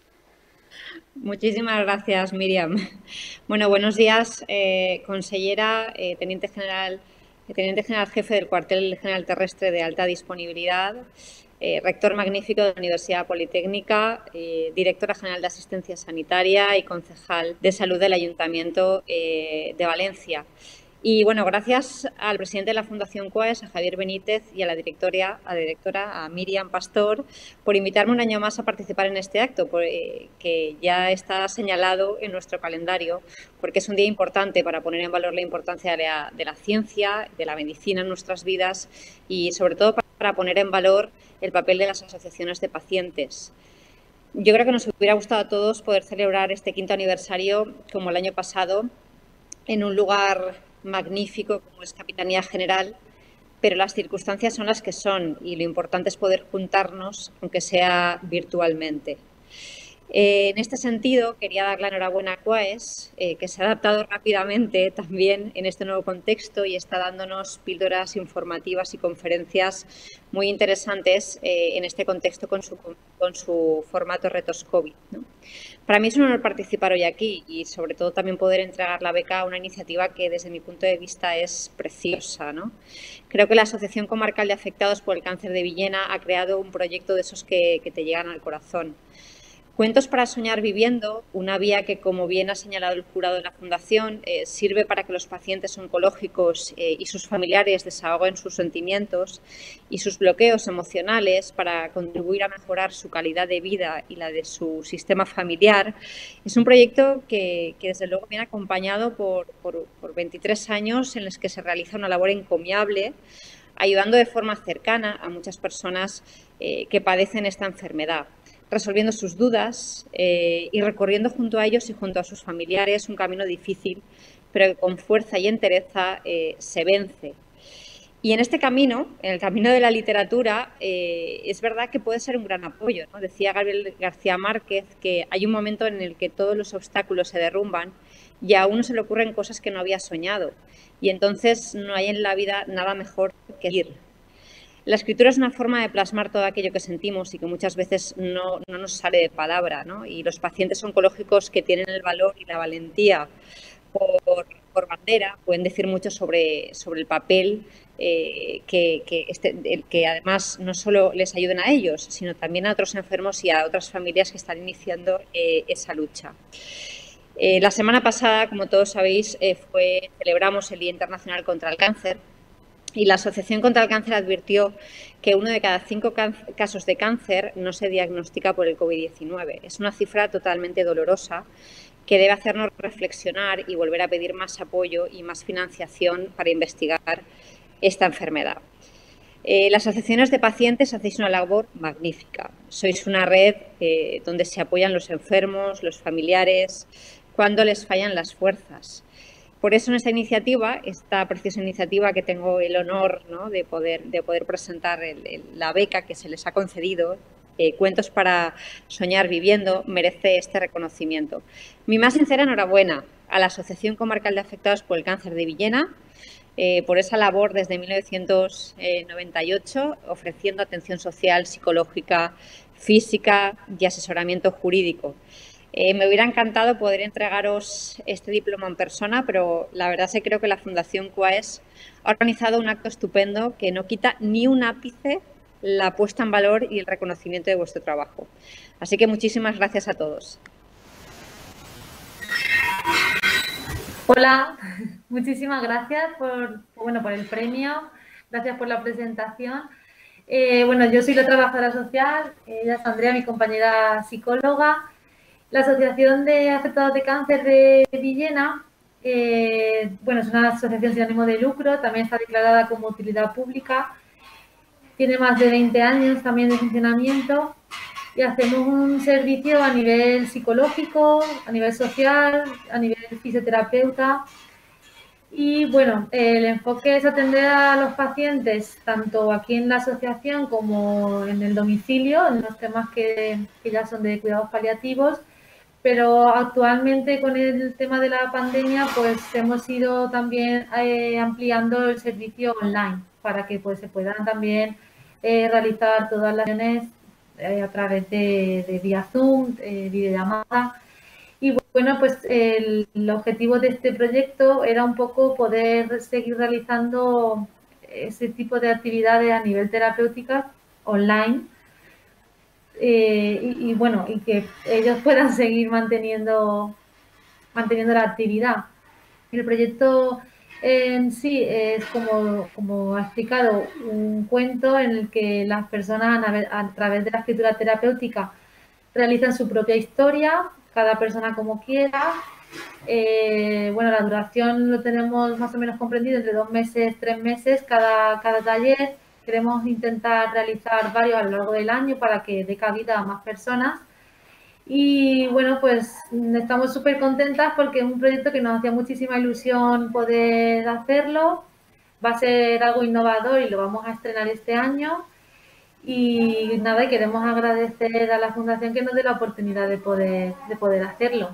Muchísimas gracias, Miriam. Bueno, buenos días, consellera, Teniente General Jefe del Cuartel General Terrestre de Alta Disponibilidad, rector magnífico de la Universidad Politécnica, directora general de Asistencia Sanitaria y concejal de Salud del Ayuntamiento de Valencia. Y bueno, gracias al presidente de la Fundación QAES, a Javier Benítez, y a la directora, a Miriam Pastor, por invitarme un año más a participar en este acto, que ya está señalado en nuestro calendario, porque es un día importante para poner en valor la importancia de la ciencia, de la medicina en nuestras vidas y sobre todo para poner en valor el papel de las asociaciones de pacientes. Yo creo que nos hubiera gustado a todos poder celebrar este 5º aniversario como el año pasado en un lugar magnífico como es Capitanía General, pero las circunstancias son las que son y lo importante es poder juntarnos, aunque sea virtualmente. En este sentido, quería dar la enhorabuena a QAES, que se ha adaptado rápidamente también en este nuevo contexto y está dándonos píldoras informativas y conferencias muy interesantes en este contexto con su formato Retos COVID, ¿no? Para mí es un honor participar hoy aquí y sobre todo también poder entregar la beca a una iniciativa que desde mi punto de vista es preciosa, ¿no? Creo que la Asociación Comarcal de Afectados por el Cáncer de Villena ha creado un proyecto de esos que te llegan al corazón. Cuentos para soñar viviendo, una vía que, como bien ha señalado el jurado de la Fundación, sirve para que los pacientes oncológicos y sus familiares desahoguen sus sentimientos y sus bloqueos emocionales para contribuir a mejorar su calidad de vida y la de su sistema familiar. Es un proyecto que desde luego viene acompañado por 23 años en los que se realiza una labor encomiable, ayudando de forma cercana a muchas personas que padecen esta enfermedad, resolviendo sus dudas y recorriendo junto a ellos y junto a sus familiares un camino difícil, pero que con fuerza y entereza se vence. Y en este camino, en el camino de la literatura, es verdad que puede ser un gran apoyo, ¿no? Decía Gabriel García Márquez que hay un momento en el que todos los obstáculos se derrumban y a uno se le ocurren cosas que no había soñado. Y entonces no hay en la vida nada mejor que ir. La escritura es una forma de plasmar todo aquello que sentimos y que muchas veces no nos sale de palabra, ¿no? Y los pacientes oncológicos que tienen el valor y la valentía por bandera pueden decir mucho sobre el papel que además no solo les ayuden a ellos, sino también a otros enfermos y a otras familias que están iniciando esa lucha. La semana pasada, como todos sabéis, celebramos el Día Internacional contra el Cáncer. Y la Asociación contra el Cáncer advirtió que 1 de cada 5 casos de cáncer no se diagnostica por el COVID-19. Es una cifra totalmente dolorosa que debe hacernos reflexionar y volver a pedir más apoyo y más financiación para investigar esta enfermedad. Las asociaciones de pacientes hacéis una labor magnífica. Sois una red donde se apoyan los enfermos, los familiares, cuando les fallan las fuerzas. Por eso en esta preciosa iniciativa que tengo el honor, ¿no?, de poder presentar la beca que se les ha concedido, Cuentos para soñar viviendo merece este reconocimiento. Mi más sincera enhorabuena a la Asociación Comarcal de Afectados por el Cáncer de Villena por esa labor desde 1998, ofreciendo atención social, psicológica, física y asesoramiento jurídico. Me hubiera encantado poder entregaros este diploma en persona, pero la verdad es que creo que la Fundación QAES ha organizado un acto estupendo que no quita ni un ápice la puesta en valor y el reconocimiento de vuestro trabajo. Así que muchísimas gracias a todos. Hola, muchísimas gracias por el premio, gracias por la presentación. Yo soy la trabajadora social, ella es Andrea, mi compañera psicóloga. La Asociación de Afectados de Cáncer de Villena, es una asociación sin ánimo de lucro, también está declarada como utilidad pública, tiene más de 20 años también de funcionamiento y hacemos un servicio a nivel psicológico, a nivel social, a nivel fisioterapeuta. Y el enfoque es atender a los pacientes tanto aquí en la asociación como en el domicilio, en los temas que ya son de cuidados paliativos. Pero actualmente con el tema de la pandemia pues hemos ido también ampliando el servicio online para que se puedan también realizar todas las sesiones a través de vía Zoom, videollamada. Y el objetivo de este proyecto era un poco poder seguir realizando ese tipo de actividades a nivel terapéutica online. Y que ellos puedan seguir manteniendo la actividad. El proyecto en sí es, como ha explicado, un cuento en el que las personas a través de la escritura terapéutica realizan su propia historia, cada persona como quiera. La duración lo tenemos más o menos comprendido entre 2 meses, 3 meses cada taller. Queremos intentar realizar varios a lo largo del año para que dé cabida a más personas. Y estamos súper contentas porque es un proyecto que nos hacía muchísima ilusión poder hacerlo. Va a ser algo innovador y lo vamos a estrenar este año. Y nada, queremos agradecer a la Fundación que nos dé la oportunidad de poder hacerlo.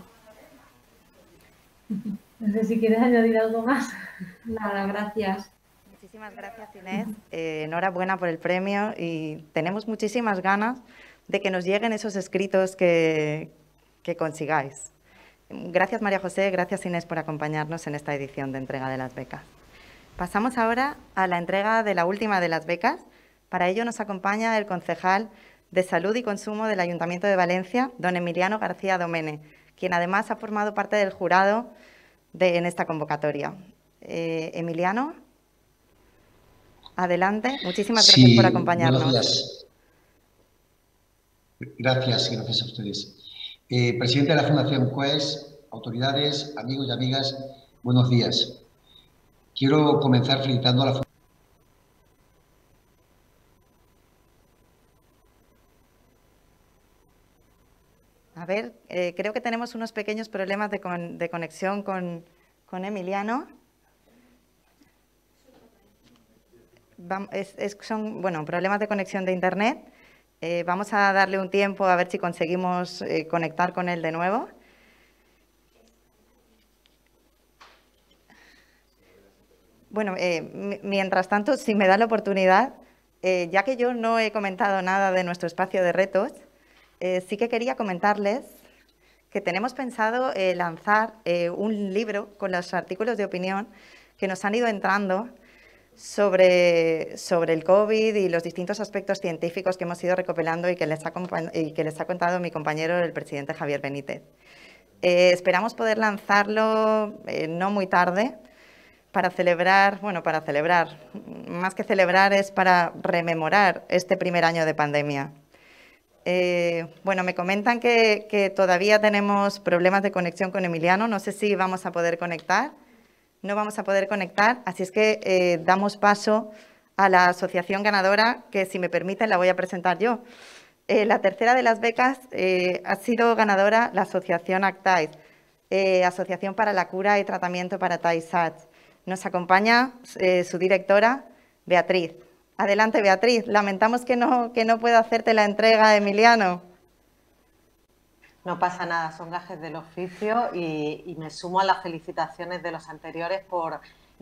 No sé si quieres añadir algo más. Nada, gracias. Muchísimas gracias, Inés. Enhorabuena por el premio y tenemos muchísimas ganas de que nos lleguen esos escritos que consigáis. Gracias, María José, gracias, Inés, por acompañarnos en esta edición de entrega de las becas. Pasamos ahora a la entrega de la última de las becas. Para ello nos acompaña el concejal de Salud y Consumo del Ayuntamiento de Valencia, don Emiliano García Domene, quien además ha formado parte del jurado en esta convocatoria. Emiliano. Adelante, muchísimas gracias por acompañarnos. Buenos días. Gracias a ustedes. Presidente de la Fundación QAES, autoridades, amigos y amigas, buenos días. Quiero comenzar felicitando a la Fundación. A ver, creo que tenemos unos pequeños problemas de conexión con Emiliano. Son problemas de conexión de internet. Vamos a darle un tiempo a ver si conseguimos conectar con él de nuevo. Mientras tanto, si me da la oportunidad, ya que yo no he comentado nada de nuestro espacio de retos, sí que quería comentarles que tenemos pensado lanzar un libro con los artículos de opinión que nos han ido entrando sobre el COVID y los distintos aspectos científicos que hemos ido recopilando y que les ha contado mi compañero, el presidente Javier Benítez. Esperamos poder lanzarlo no muy tarde para celebrar, más que celebrar es para rememorar este primer año de pandemia. Me comentan que todavía tenemos problemas de conexión con Emiliano, no sé si vamos a poder conectar. No vamos a poder conectar, así es que damos paso a la asociación ganadora, que si me permiten la voy a presentar yo. La tercera de las becas ha sido ganadora la asociación ACTAIS, Asociación para la Cura y Tratamiento para TAI-SARS. Nos acompaña su directora, Beatriz. Adelante, Beatriz. Lamentamos que no pueda hacerte la entrega, Emiliano. No pasa nada, son gajes del oficio y me sumo a las felicitaciones de los anteriores por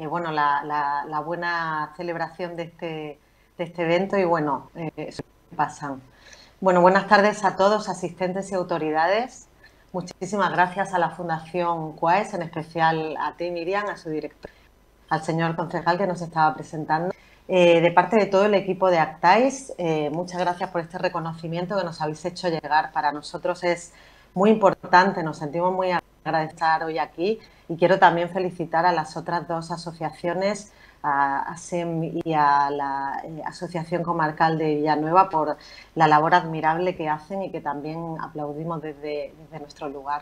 la buena celebración de este evento y bueno, pasan. Bueno, buenas tardes a todos, asistentes y autoridades. Muchísimas gracias a la Fundación QUAES, en especial a ti, Miriam, a su director, al señor concejal que nos estaba presentando. De parte de todo el equipo de Actays, muchas gracias por este reconocimiento que nos habéis hecho llegar. Para nosotros es muy importante, nos sentimos muy agradecidos de estar hoy aquí y quiero también felicitar a las otras dos asociaciones, a ASEM y a la Asociación Comarcal de Villanueva por la labor admirable que hacen y que también aplaudimos desde nuestro lugar.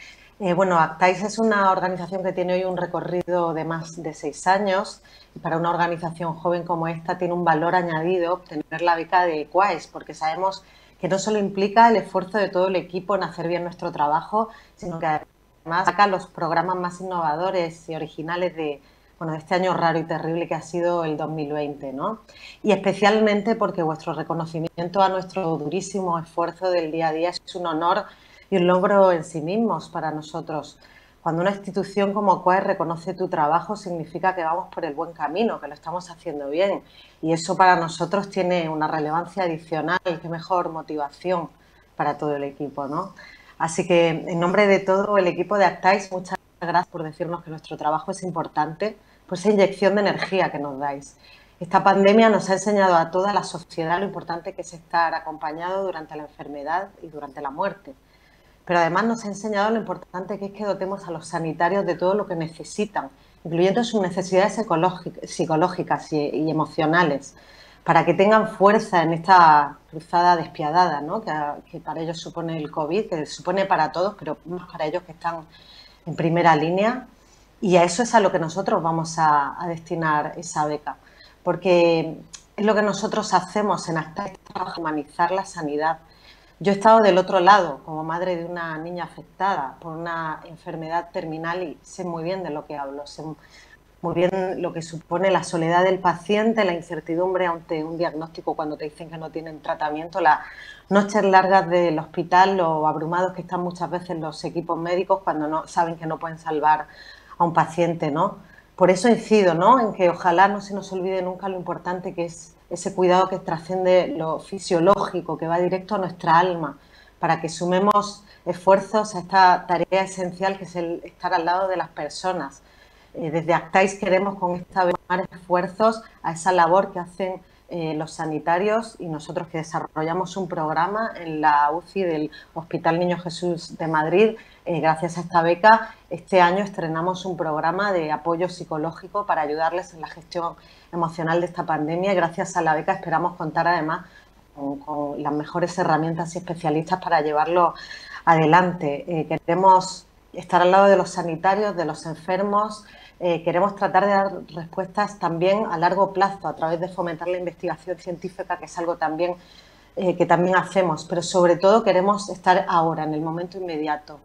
Actays es una organización que tiene hoy un recorrido de más de 6 años y para una organización joven como esta tiene un valor añadido obtener la beca de QUAES porque sabemos que no solo implica el esfuerzo de todo el equipo en hacer bien nuestro trabajo, sino que además saca los programas más innovadores y originales de este año raro y terrible que ha sido el 2020, ¿no? Y especialmente porque vuestro reconocimiento a nuestro durísimo esfuerzo del día a día es un honor y un logro en sí mismos para nosotros. Cuando una institución como QUAES reconoce tu trabajo significa que vamos por el buen camino, que lo estamos haciendo bien y eso para nosotros tiene una relevancia adicional, qué mejor motivación para todo el equipo, ¿no? Así que en nombre de todo el equipo de Actays, muchas gracias por decirnos que nuestro trabajo es importante, por esa inyección de energía que nos dais. Esta pandemia nos ha enseñado a toda la sociedad lo importante que es estar acompañado durante la enfermedad y durante la muerte. Pero además nos ha enseñado lo importante que es que dotemos a los sanitarios de todo lo que necesitan, incluyendo sus necesidades psicológicas y emocionales, para que tengan fuerza en esta cruzada despiadada, ¿no? que para ellos supone el COVID, que supone para todos, pero más para ellos que están en primera línea. Y a eso es a lo que nosotros vamos a destinar esa beca, porque es lo que nosotros hacemos en Actays, humanizar la sanidad. Yo he estado del otro lado, como madre de una niña afectada por una enfermedad terminal y sé muy bien de lo que hablo, sé muy bien lo que supone la soledad del paciente, la incertidumbre ante un diagnóstico cuando te dicen que no tienen tratamiento, las noches largas del hospital, lo abrumados que están muchas veces los equipos médicos cuando no saben que no pueden salvar a un paciente, ¿no? Por eso incido, ¿no?, en que ojalá no se nos olvide nunca lo importante que es ese cuidado que trasciende lo fisiológico, que va directo a nuestra alma, para que sumemos esfuerzos a esta tarea esencial que es el estar al lado de las personas. Desde Actays queremos con esta vez sumar esfuerzos a esa labor que hacen los sanitarios y nosotros que desarrollamos un programa en la UCI del Hospital Niño Jesús de Madrid. Gracias a esta beca, este año estrenamos un programa de apoyo psicológico para ayudarles en la gestión emocional de esta pandemia y gracias a la beca esperamos contar además con las mejores herramientas y especialistas para llevarlo adelante. Queremos estar al lado de los sanitarios, de los enfermos, queremos tratar de dar respuestas también a largo plazo a través de fomentar la investigación científica, que es algo también que también hacemos, pero sobre todo queremos estar ahora, en el momento inmediato,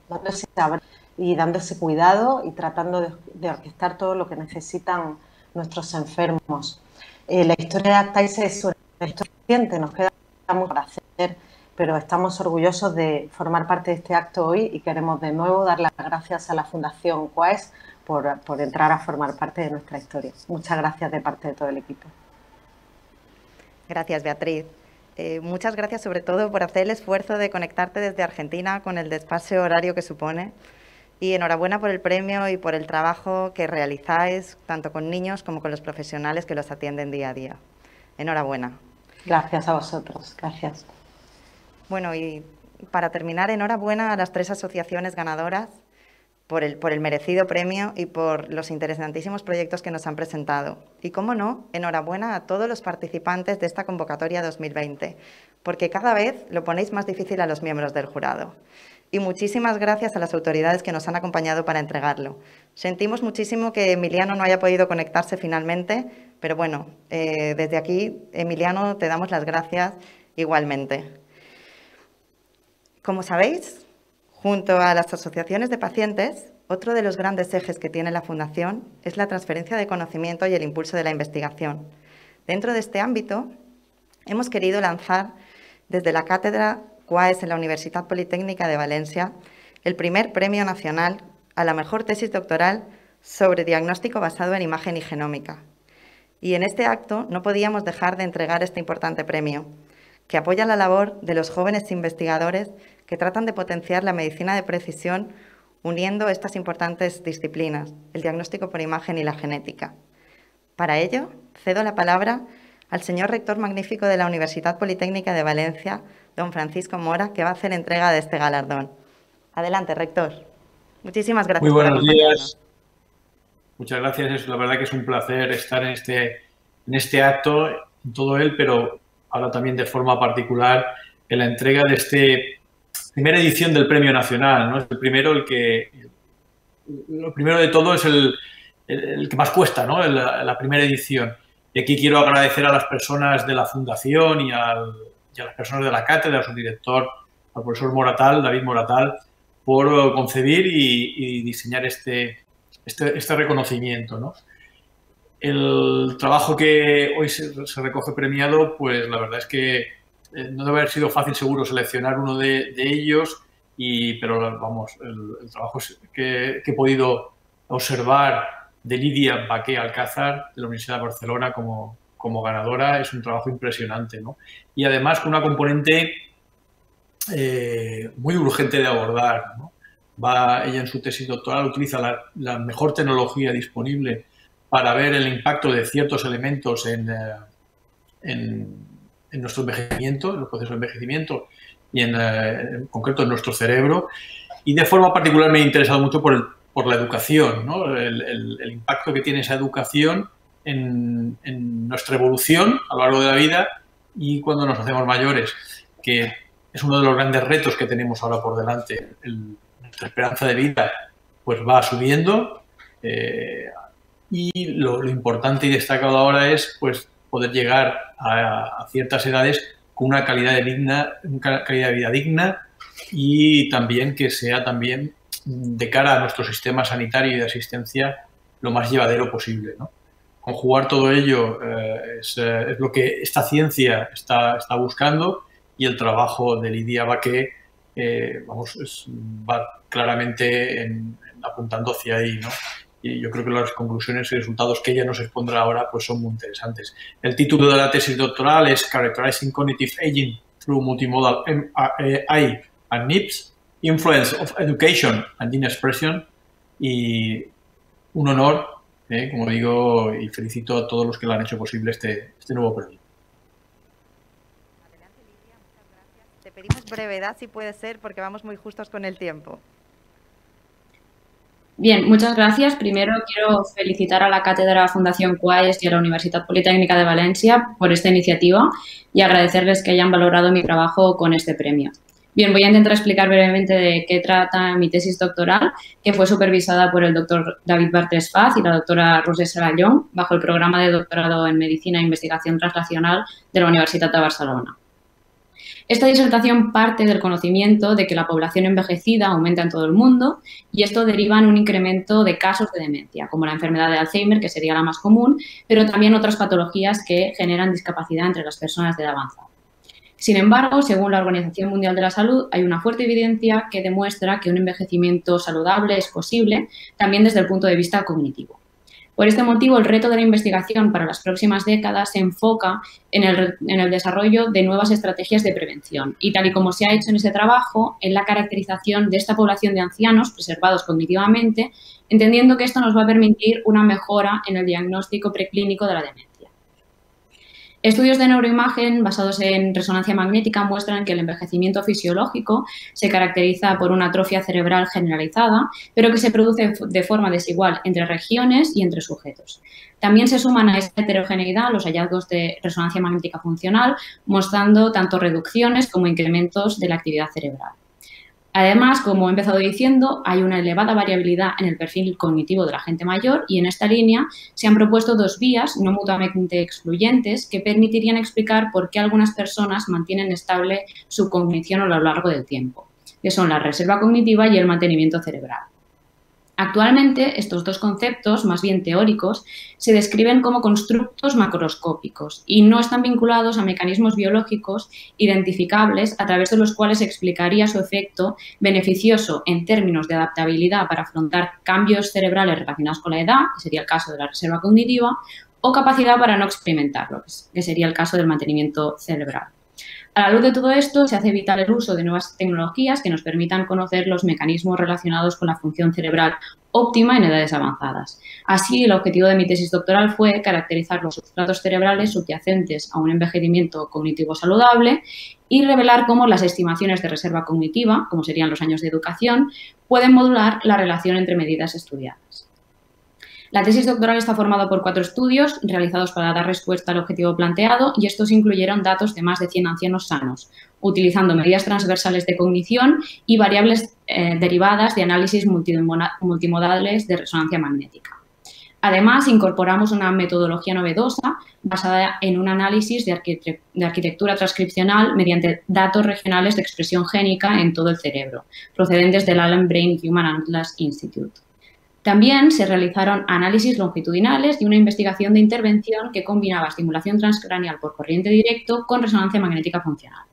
dando ese cuidado y tratando de orquestar todo lo que necesitan nuestros enfermos. La historia de Actays es una historia reciente, nos queda mucho por hacer, pero estamos orgullosos de formar parte de este acto hoy y queremos de nuevo dar las gracias a la Fundación QUAES por entrar a formar parte de nuestra historia. Muchas gracias de parte de todo el equipo. Gracias, Beatriz. Muchas gracias sobre todo por hacer el esfuerzo de conectarte desde Argentina con el desfase horario que supone. Y enhorabuena por el premio y por el trabajo que realizáis tanto con niños como con los profesionales que los atienden día a día. Enhorabuena. Gracias a vosotros. Gracias. Bueno, y para terminar, enhorabuena a las 3 asociaciones ganadoras por el merecido premio y por los interesantísimos proyectos que nos han presentado. Y, cómo no, enhorabuena a todos los participantes de esta convocatoria 2020, porque cada vez lo ponéis más difícil a los miembros del jurado. Y muchísimas gracias a las autoridades que nos han acompañado para entregarlo. Sentimos muchísimo que Emiliano no haya podido conectarse finalmente, pero bueno, desde aquí, Emiliano, te damos las gracias igualmente. Como sabéis, junto a las asociaciones de pacientes, otro de los grandes ejes que tiene la Fundación es la transferencia de conocimiento y el impulso de la investigación. Dentro de este ámbito, hemos querido lanzar desde la Cátedra QUAES en la Universitat Politécnica de Valencia el primer premio nacional a la mejor tesis doctoral sobre diagnóstico basado en imagen y genómica. Y en este acto no podíamos dejar de entregar este importante premio, que apoya la labor de los jóvenes investigadores que tratan de potenciar la medicina de precisión uniendo estas importantes disciplinas, el diagnóstico por imagen y la genética. Para ello, cedo la palabra al señor rector magnífico de la Universitat Politécnica de Valencia, don Francisco Mora, que va a hacer entrega de este galardón. Adelante, rector. Muchísimas gracias. Muy buenos días. Muchas gracias. La verdad que es un placer estar en este acto, en todo él, pero ahora también de forma particular en la entrega de esta primera edición del Premio Nacional, ¿no? Es el primero, lo primero de todo es el que más cuesta, ¿no? La primera edición. Y aquí quiero agradecer a las personas de la Fundación y a las personas de la cátedra, a su director, al profesor Moratal, David Moratal, por concebir y diseñar este reconocimiento, ¿no? El trabajo que hoy se recoge premiado, pues la verdad es que no debe haber sido fácil seguro seleccionar uno de ellos, pero vamos, el trabajo que he podido observar de Lidia Baqué Alcázar, de la Universidad de Barcelona, como ganadora, es un trabajo impresionante, ¿no? Y además con una componente muy urgente de abordar, ¿no? Ella en su tesis doctoral utiliza la mejor tecnología disponible para ver el impacto de ciertos elementos en nuestro envejecimiento, en el proceso de envejecimiento y en concreto en nuestro cerebro. Y de forma particular me ha interesado mucho por la educación, ¿no? El impacto que tiene esa educación en nuestra evolución a lo largo de la vida y cuando nos hacemos mayores, que es uno de los grandes retos que tenemos ahora por delante. Nuestra esperanza de vida pues va subiendo y lo importante y destacado ahora es pues poder llegar a ciertas edades con una calidad de vida digna y también que sea también de cara a nuestro sistema sanitario y de asistencia lo más llevadero posible, ¿no? Conjugar todo ello es lo que esta ciencia está buscando y el trabajo de Lidia Baqué va claramente apuntando hacia ahí, ¿no? Y yo creo que las conclusiones y resultados que ella nos expondrá ahora pues son muy interesantes. El título de la tesis doctoral es Characterizing Cognitive Aging Through Multimodal AI and NIPS, Influence of Education and Gene Expression, y un honor, como digo, y felicito a todos los que lo han hecho posible este nuevo premio. Adelante, Lidia, muchas gracias. Te pedimos brevedad si puede ser porque vamos muy justos con el tiempo. Bien, muchas gracias. Primero quiero felicitar a la Cátedra Fundación QUAES y a la Universitat Politécnica de Valencia por esta iniciativa y agradecerles que hayan valorado mi trabajo con este premio. Bien, voy a intentar explicar brevemente de qué trata mi tesis doctoral, que fue supervisada por el doctor David Bartres Faz y la doctora Roser Sarallón, bajo el programa de doctorado en Medicina e Investigación Translacional de la Universitat de Barcelona. Esta disertación parte del conocimiento de que la población envejecida aumenta en todo el mundo y esto deriva en un incremento de casos de demencia, como la enfermedad de Alzheimer, que sería la más común, pero también otras patologías que generan discapacidad entre las personas de edad avanzada. Sin embargo, según la Organización Mundial de la Salud, hay una fuerte evidencia que demuestra que un envejecimiento saludable es posible también desde el punto de vista cognitivo. Por este motivo, el reto de la investigación para las próximas décadas se enfoca en el desarrollo de nuevas estrategias de prevención y, tal y como se ha hecho en ese trabajo, en la caracterización de esta población de ancianos preservados cognitivamente, entendiendo que esto nos va a permitir una mejora en el diagnóstico preclínico de la demencia. Estudios de neuroimagen basados en resonancia magnética muestran que el envejecimiento fisiológico se caracteriza por una atrofia cerebral generalizada, pero que se produce de forma desigual entre regiones y entre sujetos. También se suman a esta heterogeneidad los hallazgos de resonancia magnética funcional, mostrando tanto reducciones como incrementos de la actividad cerebral. Además, como he empezado diciendo, hay una elevada variabilidad en el perfil cognitivo de la gente mayor y en esta línea se han propuesto dos vías no mutuamente excluyentes que permitirían explicar por qué algunas personas mantienen estable su cognición a lo largo del tiempo, que son la reserva cognitiva y el mantenimiento cerebral. Actualmente, estos dos conceptos, más bien teóricos, se describen como constructos macroscópicos y no están vinculados a mecanismos biológicos identificables a través de los cuales se explicaría su efecto beneficioso en términos de adaptabilidad para afrontar cambios cerebrales relacionados con la edad, que sería el caso de la reserva cognitiva, o capacidad para no experimentarlo, que sería el caso del mantenimiento cerebral. A la luz de todo esto, se hace vital el uso de nuevas tecnologías que nos permitan conocer los mecanismos relacionados con la función cerebral óptima en edades avanzadas. Así, el objetivo de mi tesis doctoral fue caracterizar los sustratos cerebrales subyacentes a un envejecimiento cognitivo saludable y revelar cómo las estimaciones de reserva cognitiva, como serían los años de educación, pueden modular la relación entre medidas estudiadas. La tesis doctoral está formada por 4 estudios realizados para dar respuesta al objetivo planteado y estos incluyeron datos de más de 100 ancianos sanos, utilizando medidas transversales de cognición y variables derivadas de análisis multimodales de resonancia magnética. Además, incorporamos una metodología novedosa basada en un análisis de arquitectura transcripcional mediante datos regionales de expresión génica en todo el cerebro, procedentes del Allen Brain Human Atlas Institute. También se realizaron análisis longitudinales y una investigación de intervención que combinaba estimulación transcraneal por corriente directo con resonancia magnética funcional.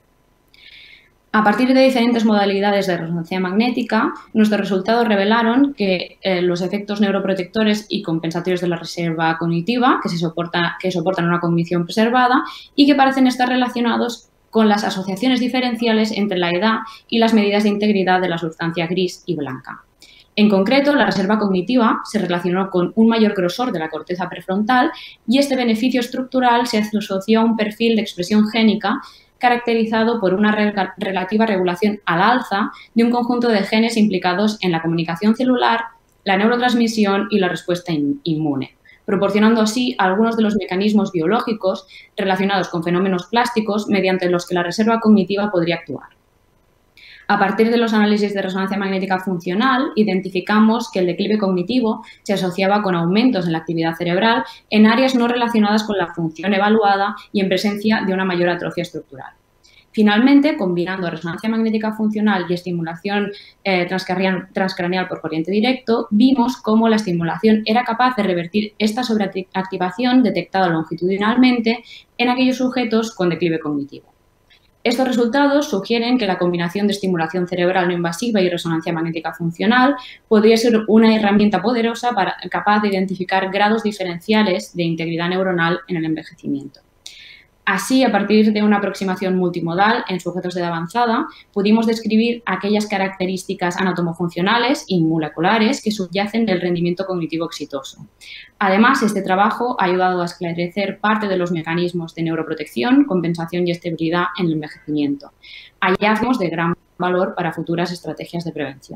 A partir de diferentes modalidades de resonancia magnética, nuestros resultados revelaron que los efectos neuroprotectores y compensatorios de la reserva cognitiva, que soportan una cognición preservada y que parecen estar relacionados con las asociaciones diferenciales entre la edad y las medidas de integridad de la sustancia gris y blanca. En concreto, la reserva cognitiva se relacionó con un mayor grosor de la corteza prefrontal y este beneficio estructural se asoció a un perfil de expresión génica caracterizado por una relativa regulación al alza de un conjunto de genes implicados en la comunicación celular, la neurotransmisión y la respuesta inmune, proporcionando así algunos de los mecanismos biológicos relacionados con fenómenos plásticos mediante los que la reserva cognitiva podría actuar. A partir de los análisis de resonancia magnética funcional, identificamos que el declive cognitivo se asociaba con aumentos en la actividad cerebral en áreas no relacionadas con la función evaluada y en presencia de una mayor atrofia estructural. Finalmente, combinando resonancia magnética funcional y estimulación transcraneal por corriente directo, vimos cómo la estimulación era capaz de revertir esta sobreactivación detectada longitudinalmente en aquellos sujetos con declive cognitivo. Estos resultados sugieren que la combinación de estimulación cerebral no invasiva y resonancia magnética funcional podría ser una herramienta poderosa capaz de identificar grados diferenciales de integridad neuronal en el envejecimiento. Así, a partir de una aproximación multimodal en sujetos de edad avanzada, pudimos describir aquellas características anatomofuncionales y moleculares que subyacen del rendimiento cognitivo exitoso. Además, este trabajo ha ayudado a esclarecer parte de los mecanismos de neuroprotección, compensación y estabilidad en el envejecimiento, hallazgos de gran valor para futuras estrategias de prevención.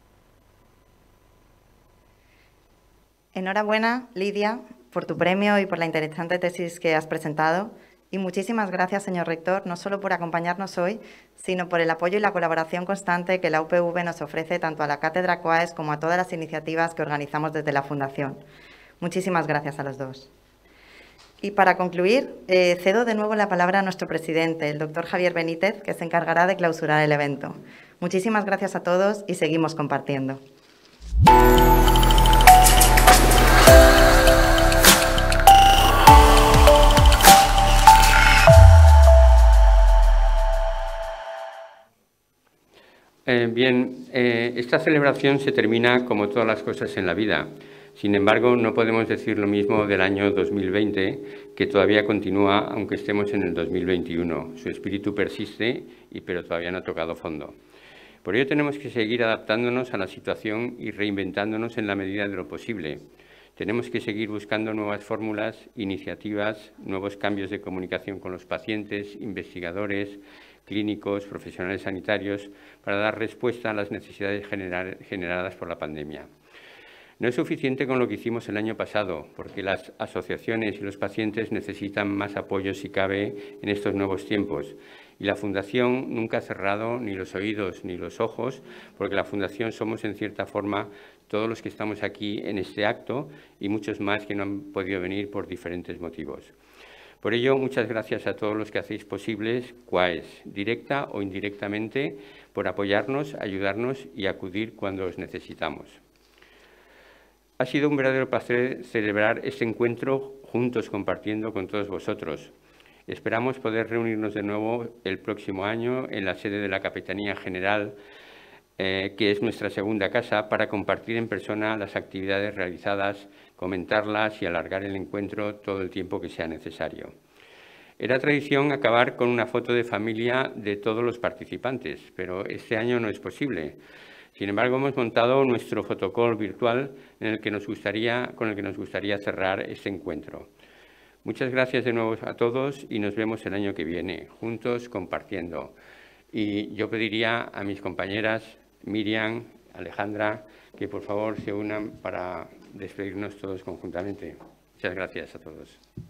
Enhorabuena, Lidia, por tu premio y por la interesante tesis que has presentado. Y muchísimas gracias, señor rector, no solo por acompañarnos hoy, sino por el apoyo y la colaboración constante que la UPV nos ofrece tanto a la Cátedra COAES como a todas las iniciativas que organizamos desde la Fundación. Muchísimas gracias a los dos. Y para concluir, cedo de nuevo la palabra a nuestro presidente, el doctor Javier Benítez, que se encargará de clausurar el evento. Muchísimas gracias a todos y seguimos compartiendo. Esta celebración se termina como todas las cosas en la vida. Sin embargo, no podemos decir lo mismo del año 2020, que todavía continúa, aunque estemos en el 2021. Su espíritu persiste, pero todavía no ha tocado fondo. Por ello, tenemos que seguir adaptándonos a la situación y reinventándonos en la medida de lo posible. Tenemos que seguir buscando nuevas fórmulas, iniciativas, nuevos cambios de comunicación con los pacientes, investigadores, clínicos, profesionales sanitarios, para dar respuesta a las necesidades generadas por la pandemia. No es suficiente con lo que hicimos el año pasado, porque las asociaciones y los pacientes necesitan más apoyo si cabe en estos nuevos tiempos. Y la Fundación nunca ha cerrado ni los oídos ni los ojos, porque la Fundación somos en cierta forma todos los que estamos aquí en este acto y muchos más que no han podido venir por diferentes motivos. Por ello, muchas gracias a todos los que hacéis posibles COAES, directa o indirectamente, por apoyarnos, ayudarnos y acudir cuando os necesitamos. Ha sido un verdadero placer celebrar este encuentro juntos, compartiendo con todos vosotros. Esperamos poder reunirnos de nuevo el próximo año en la sede de la Capitanía General, que es nuestra segunda casa, para compartir en persona las actividades realizadas, comentarlas y alargar el encuentro todo el tiempo que sea necesario. Era tradición acabar con una foto de familia de todos los participantes, pero este año no es posible. Sin embargo, hemos montado nuestro fotocall virtual con el que nos gustaría cerrar este encuentro. Muchas gracias de nuevo a todos y nos vemos el año que viene, juntos compartiendo. Y yo pediría a mis compañeras Miriam, Alejandra, que por favor se unan para despedirnos todos conjuntamente. Muchas gracias a todos.